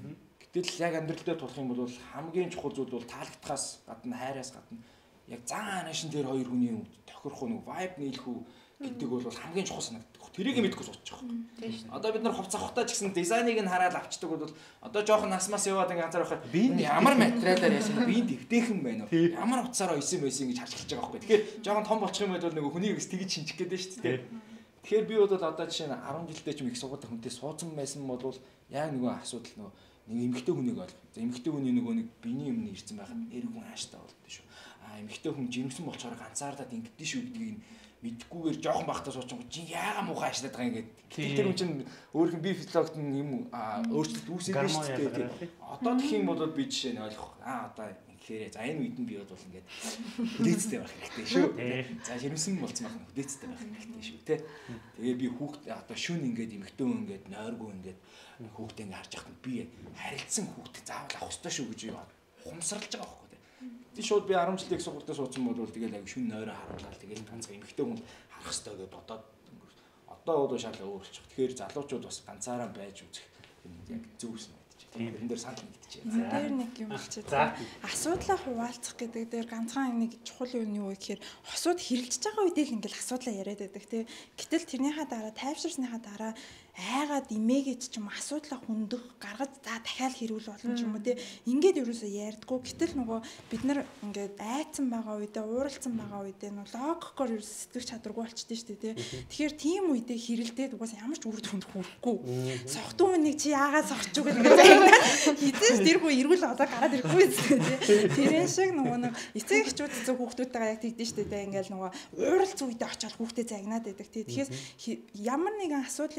Гэтэл яг амьдрал дээр тулах юм бол хамгийн чухал зүйл бол таалагдахаас гадна хайраас гадна яг зан анашин дээр хоёр хүний тохирох уу vibe нийлэх үү гэдэг бол хамгийн чухал санагддаг. Тэрийг мэдгүй суучих واخ. Одоо бид нар хувц авахтаа ч гэсэн дизайныг нь хараад авчдаг бол одоо жоохон насмаас яваад ингээ ганцаар байхад би ямар материалаар яасан би дэвтэйхэн байна уу? Ямар утсаараа исэн байсан гэж харж эхэлж байгаа байхгүй. Тэгэхээр жоохон том болчих юм бол нөгөө хүнийг тэгж шинжих гээд шүү дээ. Тэгэхээр би бол одоо жишээ нь арван жилдээ ч юм их сургууль хүнтэй суудсан байсан бол яг нөгөө асуудал нөгөө нэг эмэгтэй хүнийг ойлгох. За эмэгтэй хүний нөгөө нэг биений өмнө ирсэн байхад нэр хүн ааштай болдсон шүү. Аа эмэгтэй хүн жирэмсэн болчоор ганцаардаа ингэдэж шүү гэдгийг мэдгүйгээр жоохон бахтаа суучсан чи яага муухай ажиллаад байгаа юм гээд. Тэр хүн чинь өөрийнх нь би физиологт юм өөрчлөлт үүсэдэг шүү дээ. Одоо гэх юм бол би жишээ нь ойлгох. Аа одоо тэгэхээр за энэ үед нь би бол ингээд хүлээцтэй байх хэрэгтэй шүү. За жирэмсэн болцсон байх нь хүлээцтэй байх хэрэгтэй шүү те. Тэгээ би хүүхд одоо шүн ингээд эмэгтэй хүн ингээд нойргүй ингээд хүүхдээ ингээ харж байхад би харилцсан хүүхдээ заавал авах хэрэгтэй шүү гэж хумсарлаж байгаа байхгүй тий. Тэг шууд би арван жилийн сургуультай суудсан бол тэгэл аяг шүн нойроо харуулаад тэгэл ганцхан эмэгтэй хүн харах хэрэгтэй гэж бодоод одоо бол шал өөрчлөж. Тэгэхээр залуучууд бас ганцаараа байж үзэх юм яг зөвсөн мэдчихэ. Тийм энэ дээр санал мэдчихэ. За дээр нэг юм болчихсон. Асуудлаа хуваалцах гэдэг дээр ганцхан нэг чухал юм юу гэхээр хосууд хэрэлдэж байгаа үедээ л ингээл асуудлаа яриад байдаг тий. Гэтэл тэрнийхаа дараа тайвширсныхаа дараа айгаад имээгээд ч юм асуудлаа хүндэх гаргаж за дахиад хэрүүл болно ч юм уу тий. Ингээд ерөөсөө ярьдггүй. Гэтэл нөгөө бид нар ингээд айцсан байгаа үедээ ууралцсан байгаа үедээ нөө логикоор ерөөсөө сэтгэх чадваргүй болчихдээ шүү дээ тий. Тэгэхээр тийм үедээ хэрэлдээд угаасаа ямар ч үр дүнд хүрэхгүй. Сохтун хүнийг чи яагаад сохч юу гэдэг хизээш тэр хүү эргүүл одоо гараад ирэхгүй тий. Тэрэн шиг нөгөө нэг эцэг эхчүүд эцэг хүүхдүүдтэйгээ яг тэгдэж шүү дээ. Ингээд нөгөө ууралц үедээ очиод хүүхдээ загнаад байдаг тий. Тэгэхээр ямар нэгэн асуудлыг ярих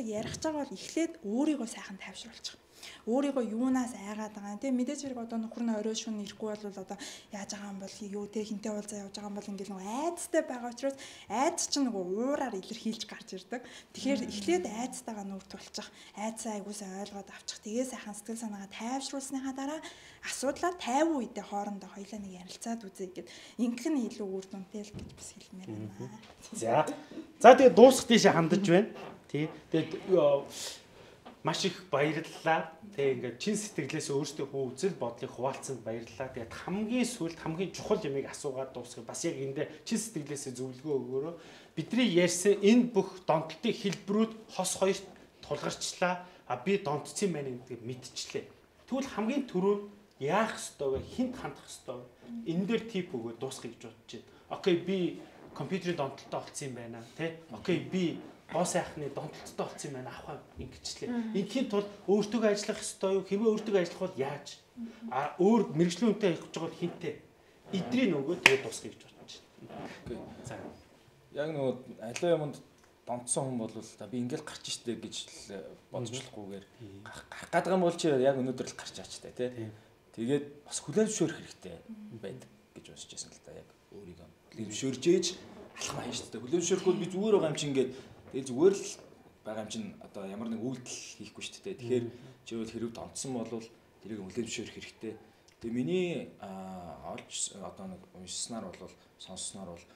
байгаа бол эхлээд өөрийгөө сайхан тайвшруулчих. Өөрийгөө юунаас айгаад байгаа юм те мэдээж хэрэг одоо нөхөр нь орой шөнө ирэхгүй бол одоо яаж байгаа юм бол юу те хинтээ уулзаа явж байгаа юм бол ингээл нөгөө айцтай байгаа учраас айц чинь нөгөө уураар илэрхийлж гарч ирдэг. Тэгэхээр эхлээд айцтайгаа нүүр тулчих, айцаа айгуусаа ойлгоод авчих. Тэгээ сайхан сэтгэл санаагаа тайвшруулсныхаа дараа асуудлаа тайван үедээ хоорондоо хоёлаа нэг ярилцаад үзье гэд ингэх нь илүү үр дүнтэй л гэж бас хэлмээр байна. За. За тэгээ дуусах тийшээ хандаж байна. Тий. Тэгээд маш их баярлалаа. Тэг ингээд чин сэтгэлээс өөрсдийнхөө үзэл бодлыг хуваалцсанд баярлалаа. Тэгээд хамгийн сүүлд хамгийн чухал юмыг асуугаад дуусгая. Бас яг эндээ чин сэтгэлээсээ зөвлөгөө өгөөрөө бидний ярьсан энэ бүх донтолтын хэлбэрүүд хос хоёрт тулгарчлаа. А би донтцсон байна гэдгийг мэдчихлээ. Тэгвэл хамгийн түрүү яах ёстой вэ? Хинт хандах ёстой вэ? Энэ дээр тип өгөө дуусгая гэж бодож байна. Окей, би компьютерийн донтолтой болцсон юм байна, тэ? Окей, би гоо сайхны донтолттой болсон юм байна авах ингэчлээ. Инхийн тулд өөртөө ажиллах ёстой юу? Хэмээ өөртөө ажиллах бол яаж? А өөр мэрэгжлийн үнэтэй явах гэж байгаа бол хинтээ. Эдрийн нөгөө тэгээд дуусгая гэж бодож байна. За. Яг нөгөө аливаа юмд донтсон хүн бол би ингээл гарч штэ гэж бодож болохгүйгээр гарах гэдэг юм бол чи яг өнөөдөр л гарч аачтай тий. Тэгээд бас хүлээн зөвшөөрөх хэрэгтэй байдаг гэж бодож байсан л да. Яг өөрийгөө хүлээн зөвшөөрж ээж алхам хаяа штэ. Хүлээн зөвшөөрөхгүй би зүгээр байгаа юм чи ингээд тэгээд зүгээр л байгаа юм чинь одоо ямар нэг үйлдэл хийхгүй шүү дээ. Тэгэхээр чи бол хэрэг донтсон бол тэрийг хүлээн зөвшөөрөх хэрэгтэй. Тэгээ миний олж одоо нэг уншснаар бол сонссноор бол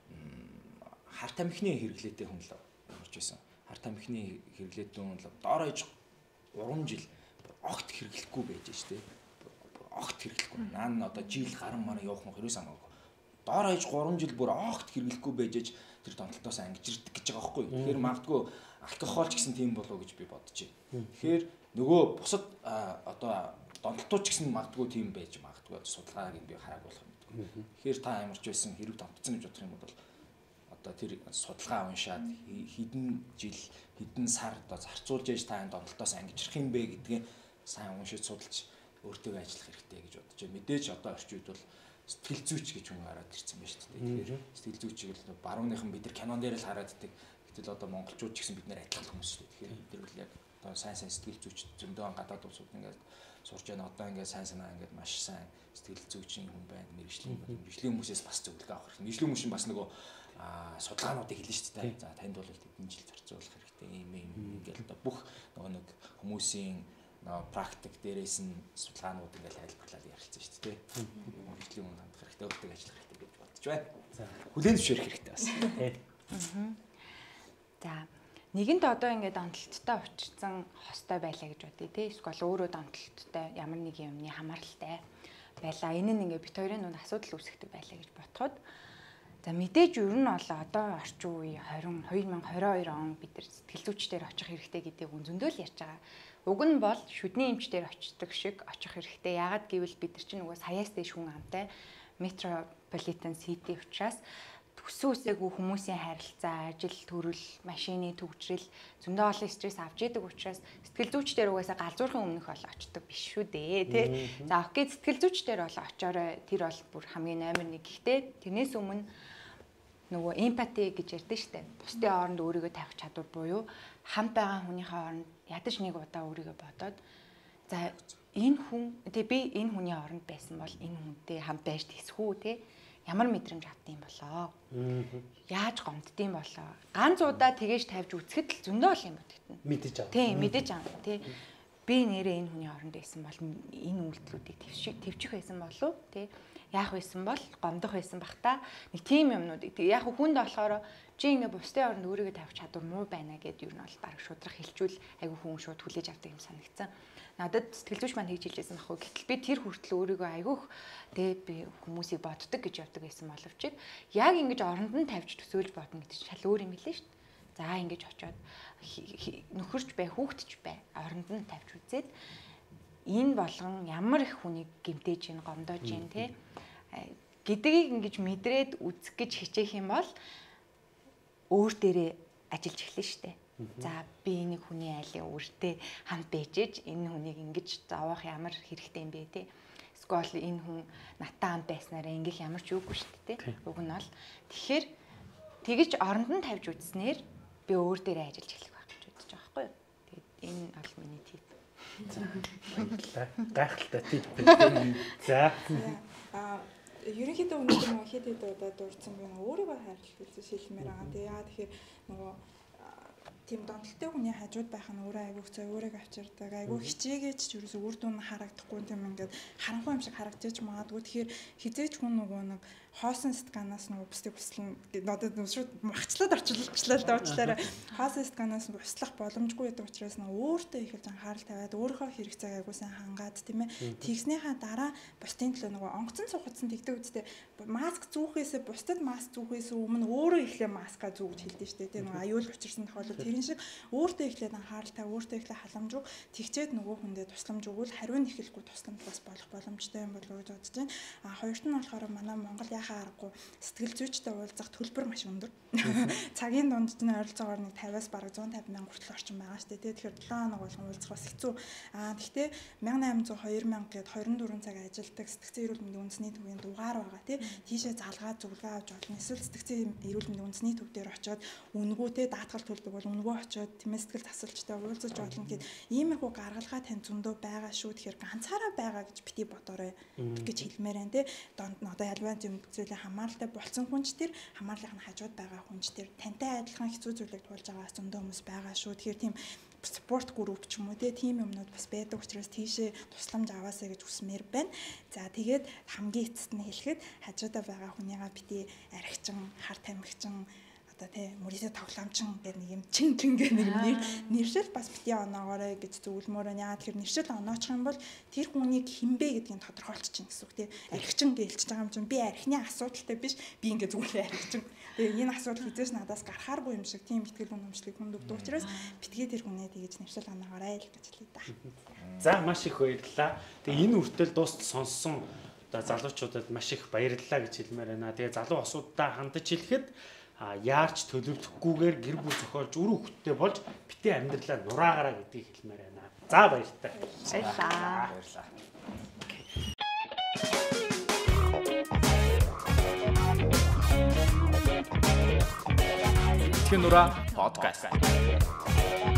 хар тамхины хэрэглээтэй хүн л орж байсан. Хар тамхины хэрэглээтэй хүн л доор хаяж урам жил огт хэрэглэхгүй байж штэ. Огт хэрэглэхгүй. Наан одоо жил гарan мараа явах мөн хэрвээ санаагүй. Доор хаяж гурван жил бүр огт хэрэглэхгүй байжээж тэр донтолтоос ангижирдэг гэж байгаа байхгүй. Тэгэхээр магадгүй алкогол ч гэсэн тийм болов уу гэж би бодож байна. Тэгэхээр нөгөө бусад одоо донтолтууд ч гэсэн магадгүй тийм байж магадгүй судалгааг би хараагүй болох юм. Тэгэхээр та ямарч байсан хэрэг донтолцсон гэж бодох юм бол одоо тэр судалгаа уншаад хэдэн жил хэдэн сар одоо зарцуулж яж та энэ донтолтоос ангижрах юм бэ гэдгийг сайн уншиж судалж өөртөө ажиллах хэрэгтэй гэж бодож байна. Мэдээж одоо орчин үед бол сэтгэл зүйч гэж хүн гараад ирсэн байна шүү дээ. Тэгэхээр сэтгэл зүйчийг л барууныхан бид нар кинон дээр л хараад идэх. Гэтэл одоо монголчууд ч гэсэн бид нар адилхан хүмүүс шүү дээ. Тэгэхээр бид нар бол яг одоо сайн сайн сэтгэл зүйч зөндөө гадаад улсууд ингээд сурч байна. Одоо ингээд сайн санаа ингээд маш сайн сэтгэл зүйчийн хүн байна. Мэргэжлийн мэргэжлийн хүмүүсээс бас зөвлөгөө авах хэрэгтэй. Мэргэжлийн хүмүүс бас нөгөө судалгаануудыг хэлнэ шүү дээ. За танд бол тэдэн жил зарцуулах хэрэгтэй. Ийм ийм ингээд одоо бүх нөгөө нэг хүмүүсийн практик дээрээс нь судалгаанууд ингээд хайлбарлаад ярилцсан шүү дээ. Мэргэжлийн хүн хандах хэрэгтэй, өөртөө ажиллах хэрэгтэй гэж бодож байна. За хүлээн зөвшөөрөх хэрэгтэй бас. За нэгэнд одоо ингээд донтолттой учирсан хостой байлаа гэж бодъё тий. Эсвэл өөрөө донтолттой ямар нэг юмны хамааралтай байлаа. Энэ нь ингээд бит хоёрын нүд асуудал үүсгдэг байлаа гэж ботход за мэдээж ер нь бол одоо орчин үе двадцать двадцать хоёр он бид нар сэтгэл зүйчдэр очих хэрэгтэй гэдэг үн зөндөө л ярьж байгаа. Уг нь бол шүдний эмчдэр очдог шиг очих хэрэгтэй. Яагаад гэвэл бид нар чинь нөгөө саяас дэш хүн амтай метрополитен сити учраас төсөө үсээгүй хүмүүсийн харилцаа, ажил, төрөл, машины төвчрэл зөндөө олон стресс авч идэг учраас сэтгэл зүйчдэр угаасаа галзуурхын өмнөх бол очдог биш шүү дээ, тий. За окей, сэтгэл зүйчдэр бол очоорой. Тэр бол бүр хамгийн номер нэг. Гэхдээ тэрнээс өмнө нөгөө эмпати гэж ярьдэн штэ. Бусдын хооронд өөрийгөө тавих чадвар буюу хамт байгаа хүнийхээ хооронд ядаж нэг удаа өөрийгөө бодоод за энэ хүн тий би энэ хүний хооронд байсан бол энэ хүнтэй хамт байж тэсхүү тий ямар мэдрэмж авдсан болоо. Яаж гомддсан болоо. Ганц удаа тэгэж тавьж үцгэд л зөндөө л юм бодогдно. Мэдэж аваа. Тий мэдэж аваа тий би нэрээ энэ хүний хооронд байсан бол энэ үйлдэлүүдийг твчих твчих байсан болов тий яах байсан бол гомдох байсан бах та нэг тийм юмнуудыг яг хүнд болохоор чи ингээ бусдын оронд өөрийгөө тавих чадвар муу байна гэдээ юу нь бол баг шудрах хэлжүүл айгүй хүн шууд хүлээж авдаг юм санагдсан. Надад сэтгэл зүйч маань хийж хэлжсэн байхгүй. Гэтэл би тэр хүртэл өөрийгөө айгүйх тэгээ би хүмүүсийг боддог гэж явдаг байсан боловч яг ингэж оронд нь тавьж төсөөлж бодно гэдэг чинь шал өөр юм хэлээ шүү дээ. За ингэж очиод нөхөрч бай, хүүхдч бай, оронд нь тавьж үзээд энэ болгон ямар их хүнийг гэмтээж ийн гомдоож ийн те гэдгийг ингэж мэдрээд үзэх гэж хичээх юм бол өөр дээрээ ажиллаж эхэлнэ шүү дээ. За би нэг хүний айлын өөртөө хамт байжээж энэ хүнийг ингэж зовоох ямар хэрэгтэй юм бэ те. Эсвэл энэ хүн натаа хамт байснараа ингэх ямар ч үгүй шүү дээ те. Уг нь бол тэгэхээр тэгэж оронд нь тавьж үзснээр би өөр дээрээ ажиллаж эхлэх байх гэж бодож байгаа байхгүй юу. энэ бол миний тип. За гайхалтай тип. За. Аа ерөнхийдөө өнөөдөр нөгөө хэд хэд удаа дурдсан би нөгөө өөрийгөө хайрлах гэсэн шилмээр байгаа. Тэгээ яа тэгэхээр нөгөө тийм донтолтой хүний хажууд байх нь өөрөө айгүйх цай өөрийг авчирдаг. Айгүй хичээгээч ч ерөөсөө үр дүн харагдахгүй тийм ингээд харанхуй юм шиг харагдаж магадгүй. Тэгэхээр хизээч хүн нөгөө нэг хоосон стаканаас нөгөө бусдыг буслана одоо шууд махчлаад орчлуулчихлаа л доочлаараа хоосон стаканаас буслах боломжгүй байдаг учраас нөгөө өөртөө их л анхаарал тавиад өөрийнхөө хэрэг цаг айгуу сайн хангаад тийм ээ тэгснийхаа дараа бусдын төлөө нөгөө онгоцон цухацсан тэгдэг үстэй маск зүүхээс бусдад маск зүүхээс өмнө өөрөө ихлэ маска зүүгж хэлдэг шүү дээ тийм нөгөө аюул учирсан тохиолдол тэрэн шиг өөртөө ихлээд анхаарал тавь өөртөө ихлэ халамж үг тэгчээд нөгөө хүндээ тусламж өгвөл хариу нэхэлгүй тусламж бас болох боломжтой юм болов уу гэж бодож байна. А хоёрт нь болохоор манай Монгол яхаа аргагүй сэтгэл зүйчтэй уулзах төлбөр маш өндөр. Цагийн дунд нь ойролцоогоор нэг тавиас бараг зуун тавь мянга хүртэл орчим байгаа шүү дээ. Тэгэхээр долоо хоног болгон уулзах бас хэцүү. Аа гэхдээ мянга найман зуун хоёр мянга гээд двадцать четыре цаг ажилладаг сэтгцэн эрүүл мэндийн үндэсний төвийн дугаар байгаа тий. Тийшээ залгаа зөвлөгөө авч болно. Эсвэл сэтгцэн эрүүл мэндийн үндэсний төв дээр очиод үнгүүтэй даатгал төлдөг бол үнгөө очиод тэмээ сэтгэл засалчтай уулзаж болно гэд иймэрхүү гаргалгаа тань зөндөө байгаа шүү. Тэгэхээр ганцаараа байгаа гэж бити бодоорой гэж хэлмээр байна тий. Донд нь одоо ялваа юм зүйлээ хамааралтай болсон хүнч тэр хамаарлын хажууд байгаа хүнч тэр тантай адилхан хэцүү зүйлийг туулж байгаа зөндөө хүмүүс байгаа шүү. Тэгэхээр тийм спорт групп ч юм уу тийм юмнууд бас байдаг учраас тийшээ тусламж аваасаа гэж хүсмээр байна. За тэгээд хамгийн эцэст нь хэлэхэд хажуудаа байгаа хүнийгаа бити архичин, хар тамхичин одоо тий мөрөөдө тоглоомчин гэх нэг юм чин чин гэх нэг нэр нэршил бас бити оноогоорой гэж зөвлөмөр байна. Яа тэгэхээр нэршил оноочих юм бол тэр хүнийг хинбэ гэдгийг тодорхойлчих чинь гэсэн үг тий. Архичин гэлж байгаа юм чинь би архины асуудалтай биш би ингээ зүгээр архичин. Тэгээ энэ асуудал хизээс надаас гарахааргүй юм шиг тийм ихтгэл үнэмшлийг хүнд өгдөг учраас битгий тэр хүнээ тэгэж нэршил оноогоорой л гэж хэлээ да. За маш их баярлалаа. Тэгээ энэ үртэл дуустал сонссон одоо залуучуудад маш их баярлалаа гэж хэлмээр байна. Тэгээ залуу осуудаа хандаж хэлэхэд а яарч төлөвлөхгүйгээр гэр бүл зохиолж үр хөвгттэй болж бити амьдралаа нураагаараа гэдгийг хэлмээр байна. За баяртай. Баярлалаа. Баярлалаа. Тэхнура подкаст.